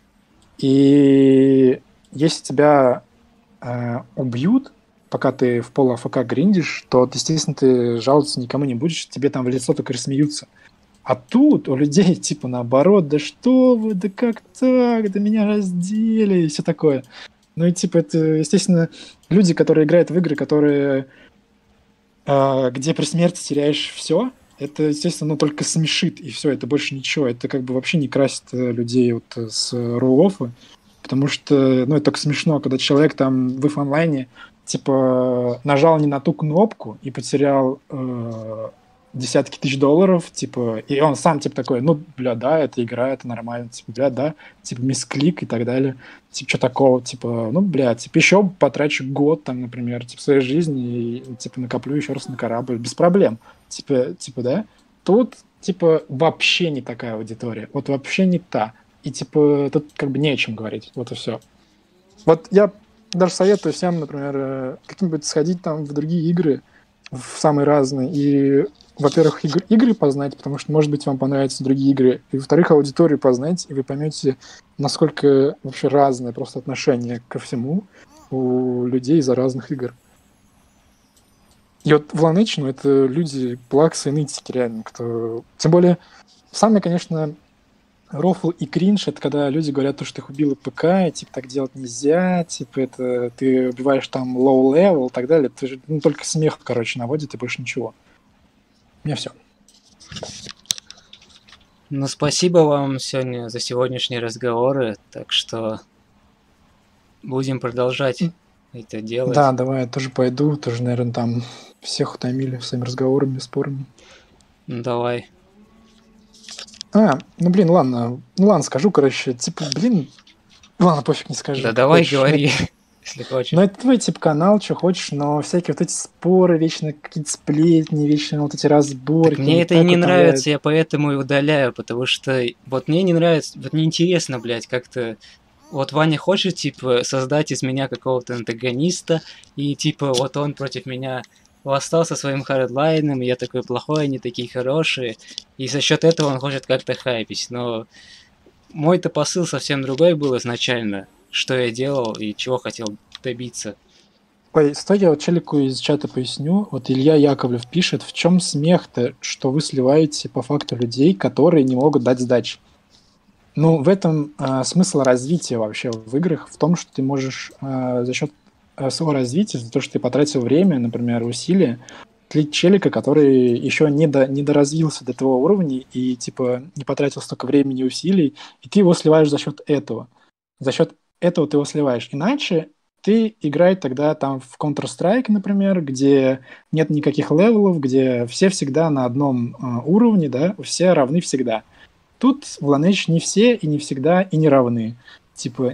И если тебя э, убьют, пока ты в полу-АФК гриндишь, то, естественно, ты жаловаться никому не будешь, тебе там в лицо только рассмеются. А тут у людей, типа, наоборот, да что вы, да как так, да меня раздели, и все такое. Ну и, типа, это, естественно, люди, которые играют в игры, которые, э, где при смерти теряешь все, это, естественно, ну, только смешит, и все, это больше ничего. Это как бы вообще не красит людей вот с рулофа, потому что, ну, это только смешно, когда человек там в иф онлайне типа, нажал не на ту кнопку и потерял э, десятки тысяч долларов, типа, и он сам, типа, такой, ну, бля, да, это игра, это нормально, типа, бля, да, типа, мисклик и так далее, типа, что такого, типа, ну, бля, типа, еще потрачу год, там, например, типа, своей жизни и, типа, накоплю еще раз на корабль, без проблем, типа, типа, да, тут, типа, вообще не такая аудитория, вот вообще не та, и, типа, тут, как бы, не о чем говорить, вот и все. Вот я даже советую всем, например, каким-нибудь сходить там в другие игры, в самые разные, и, во-первых, игр, игры познать, потому что, может быть, вам понравятся другие игры, и, во-вторых, аудиторию познать, и вы поймете, насколько вообще разное просто отношение ко всему у людей из-за разных игр. И вот в Lineage, ну, это люди плаксы и нытики, реально, кто... Тем более, самое, конечно... Рофл и кринж — это когда люди говорят, что их убило ПК, и типа так делать нельзя, типа это ты убиваешь там low-level и так далее. Это же ну, только смех, короче, наводит, и больше ничего. У меня все. Ну, спасибо вам сегодня за сегодняшние разговоры, так что будем продолжать это делать. Да, давай, я тоже пойду, тоже, наверное, там всех утомили своими разговорами, спорами. Ну, давай. А, ну блин, ладно, ну ладно, скажу, короче, типа, блин, ладно, пофиг, не скажу. Да давай хочешь, говори, ну, если хочешь. Ну это твой типа канал, что хочешь, но всякие вот эти споры, вечно какие-то сплетни, вечно вот эти разборки. Так мне это и не нравится, я поэтому и удаляю, потому что вот мне не нравится, вот неинтересно, блядь, как-то... Вот Ваня хочет, типа, создать из меня какого-то антагониста, и, типа, вот он против меня... восстал со своим хардлайном, я такой плохой, они такие хорошие, и за счет этого он хочет как-то хайпить, но мой-то посыл совсем другой был изначально, что я делал и чего хотел добиться. Ой, стой, я вот челику из чата поясню, вот Илья Яковлев пишет, в чем смех-то, что вы сливаете по факту людей, которые не могут дать сдачи. Ну, в этом э, смысл развития вообще в играх, в том, что ты можешь э, за счет своего развития, за то, что ты потратил время, например, усилия, тлить челика, который еще не, до, не доразвился до твоего уровня и, типа, не потратил столько времени и усилий, и ты его сливаешь за счет этого. За счет этого ты его сливаешь. Иначе ты играй тогда там в Counter-Strike, например, где нет никаких левелов, где все всегда на одном э, уровне, да, все равны всегда. Тут в Lineage не все и не всегда и не равны. Типа,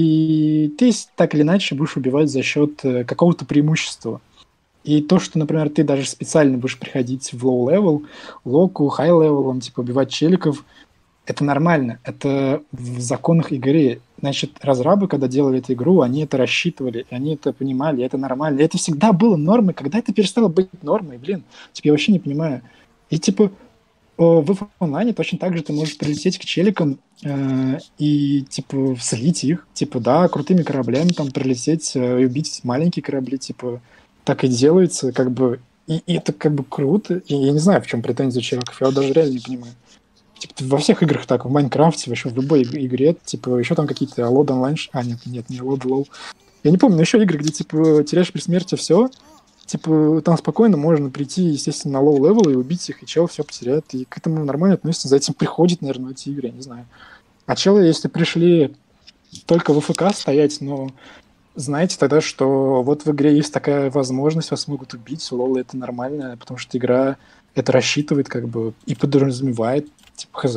и ты так или иначе будешь убивать за счет какого-то преимущества. И то, что, например, ты даже специально будешь приходить в low-level, локу, high-level, типа, убивать челиков, это нормально. Это в законах игры. Значит, разрабы, когда делали эту игру, они это рассчитывали, они это понимали, это нормально. И это всегда было нормой. Когда это перестало быть нормой, блин, типа, я вообще не понимаю. И, типа, в иф онлайне точно так же ты можешь прилететь к челикам э, и, типа, слить их. Типа, да, крутыми кораблями там прилететь э, и убить маленькие корабли, типа, так и делается, как бы, и, и это как бы круто. И я не знаю, в чем претензии у челиков, я даже реально не понимаю. Типа, во всех играх так, в Майнкрафте, вообще в любой игре, типа, еще там какие-то лод онлайн, а, нет, нет, не лод, лол. Я не помню, но еще игры, где, типа, теряешь при смерти все, типа, там спокойно можно прийти, естественно, на лоу-левел и убить их, и чел все потеряет, и к этому нормально относится, за этим приходит, наверное, эти игры, я не знаю. А челы, если пришли только в АФК стоять, но знаете тогда, что вот в игре есть такая возможность, вас могут убить, лол, это нормально, потому что игра это рассчитывает как бы и подразумевает, типа, хз.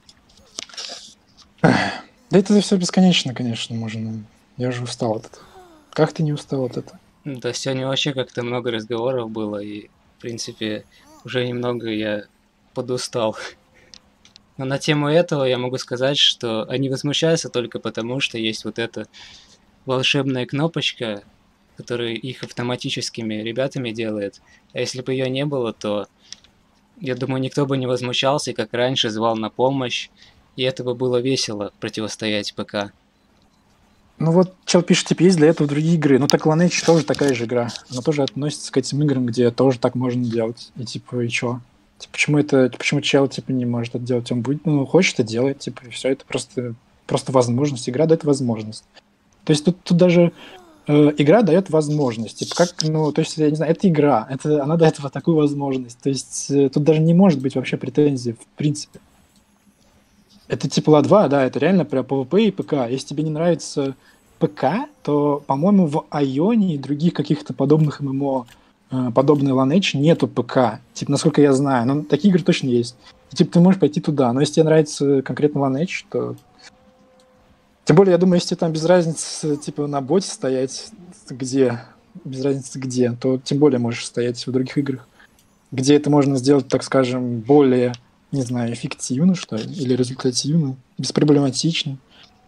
Да это все бесконечно, конечно, можно. Я уже устал от этого. Как ты не устал от этого? Да, сегодня вообще как-то много разговоров было, и, в принципе, уже немного я подустал. Но на тему этого я могу сказать, что они возмущаются только потому, что есть вот эта волшебная кнопочка, которая их автоматическими ребятами делает. А если бы ее не было, то, я думаю, никто бы не возмущался и как раньше звал на помощь, и это бы было весело противостоять ПК. Ну вот, чел пишет, типа, есть для этого другие игры. Ну так Lineage тоже такая же игра. Она тоже относится к этим играм, где тоже так можно делать. И типа, и чё? Типа, почему это, почему чел, типа, не может это делать? Он будет, ну, хочет это делать, типа, и все, это просто, просто возможность. Игра дает возможность. То есть тут, тут даже э, игра дает возможность. Типа, как, ну, то есть, я не знаю, это игра, это, она дает вот такую возможность. То есть, э, тут даже не может быть вообще претензий, в принципе. Это типа ла два, да, это реально про PvP и ПК. Если тебе не нравится ПК, то, по-моему, в Айоне и других каких-то подобных ММО, э, подобной Lineage нету ПК. Типа, насколько я знаю. Но такие игры точно есть. И, типа, ты можешь пойти туда. Но если тебе нравится конкретно Lineage, то... Тем более, я думаю, если тебе там без разницы, типа, на боте стоять, где, без разницы где, то тем более можешь стоять в других играх, где это можно сделать, так скажем, более... не знаю, эффективно, что ли, или результативно, беспроблематично.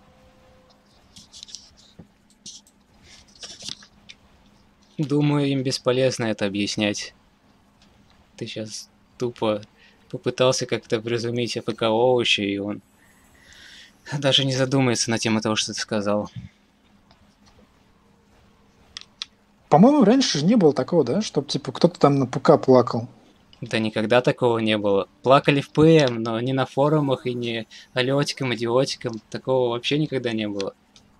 Думаю, им бесполезно это объяснять. Ты сейчас тупо попытался как-то вразумить АФК овощи, и он даже не задумается на тему того, что ты сказал. По-моему, раньше же не было такого, да, чтобы, типа, кто-то там на ПК плакал. Да никогда такого не было. Плакали в ПМ, но не на форумах и не алётиком, идиотиком. Такого вообще никогда не было.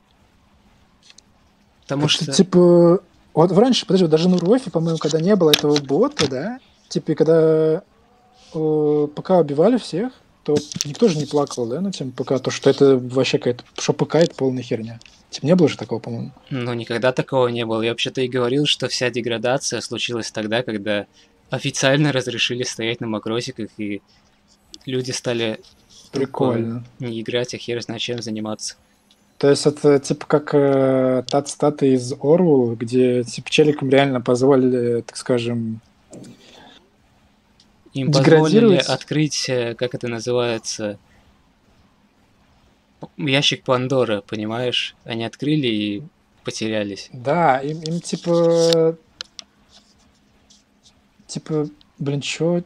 Потому это, что... Типа, вот раньше, подожди, вот даже на Руэфе, по-моему, когда не было этого бота, да, типа, когда э, ПК убивали всех, то никто же не плакал, да, на тему ПК, то, что это вообще какая-то, что ПК это полная херня. Типа, не было же такого, по-моему. Ну, никогда такого не было. Я вообще-то и говорил, что вся деградация случилась тогда, когда официально разрешили стоять на макросиках, и люди стали Прикольно. не играть, а хер знает чем заниматься. То есть это типа как э, та цитата из Орвелла, где типа челикам реально позволили, так скажем, им позволили открыть, как это называется, ящик Пандоры, понимаешь? Они открыли и потерялись. Да, им, им типа... Типа, блин, чё?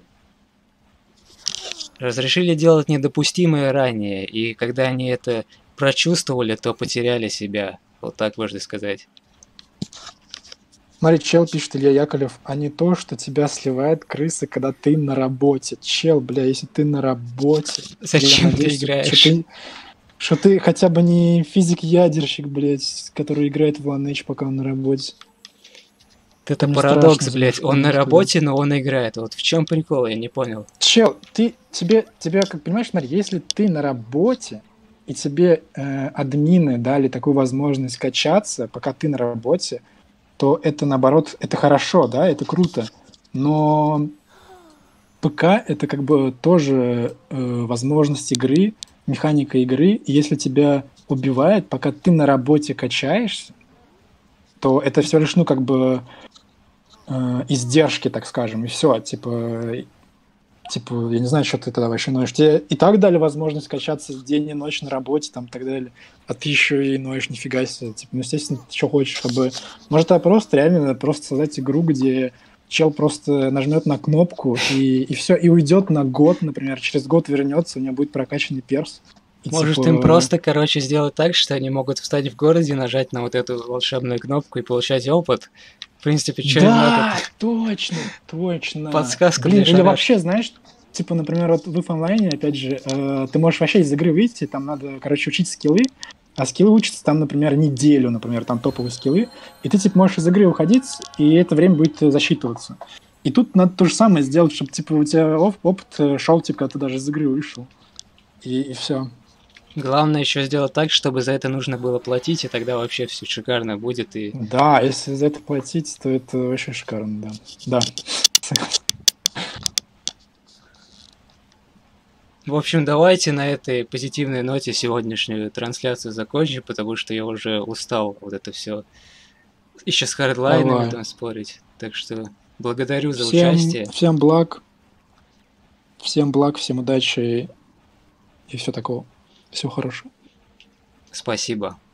Разрешили делать недопустимое ранее, и когда они это прочувствовали, то потеряли себя. Вот так можно сказать. Смотри, чел пишет, Илья Яковлев, а не то, что тебя сливает крыса, когда ты на работе. Чел, бля, если ты на работе... Зачем надеюсь, ты играешь? Что ты, что ты хотя бы не физик-ядерщик, блядь, который играет в Lineage, пока он на работе. Это Мне парадокс, блядь. Он на работе, но он играет. Вот в чем прикол, я не понял. Чел, ты, тебе, тебе, как понимаешь, смотри, если ты на работе, и тебе э, админы дали такую возможность качаться, пока ты на работе, то это, наоборот, это хорошо, да, это круто. Но ПК — это как бы тоже э, возможность игры, механика игры. И если тебя убивает, пока ты на работе качаешься, то это всего лишь, ну, как бы э, издержки, так скажем, и все. Типа, типа, я не знаю, что ты тогда вообще ноешь. Тебе и так дали возможность качаться день и ночь на работе, там, и так далее. А ты еще и ноешь, нифига себе. Типа, ну, естественно, ты что хочешь, чтобы... Может, это просто реально просто создать игру, где чел просто нажмет на кнопку, и, и все, и уйдет на год, например. Через год вернется, у него будет прокачанный перс. И Может, типа... им просто, короче, сделать так, что они могут встать в городе, нажать на вот эту волшебную кнопку и получать опыт. В принципе, что да, им надо? точно, точно. Подсказка Блин, для или шарашки. вообще, знаешь, типа, например, вот в онлайне, опять же, э, ты можешь вообще из игры выйти, там надо, короче, учить скиллы, а скиллы учатся там, например, неделю, например, там топовые скиллы, и ты, типа, можешь из игры уходить, и это время будет засчитываться. И тут надо то же самое сделать, чтобы, типа, у тебя оп- опыт шел, типа, когда ты даже из игры вышел. И, и все. Главное еще сделать так, чтобы за это нужно было платить, и тогда вообще все шикарно будет. И Да, если за это платить, то это вообще шикарно, да. Да. Согласен. В общем, давайте на этой позитивной ноте сегодняшнюю трансляцию закончим, потому что я уже устал вот это все еще с хардлайнами Давай. там спорить. Так что благодарю за Всем, участие. всем благ. Всем благ, всем удачи и все такого. Всего хорошего. Спасибо.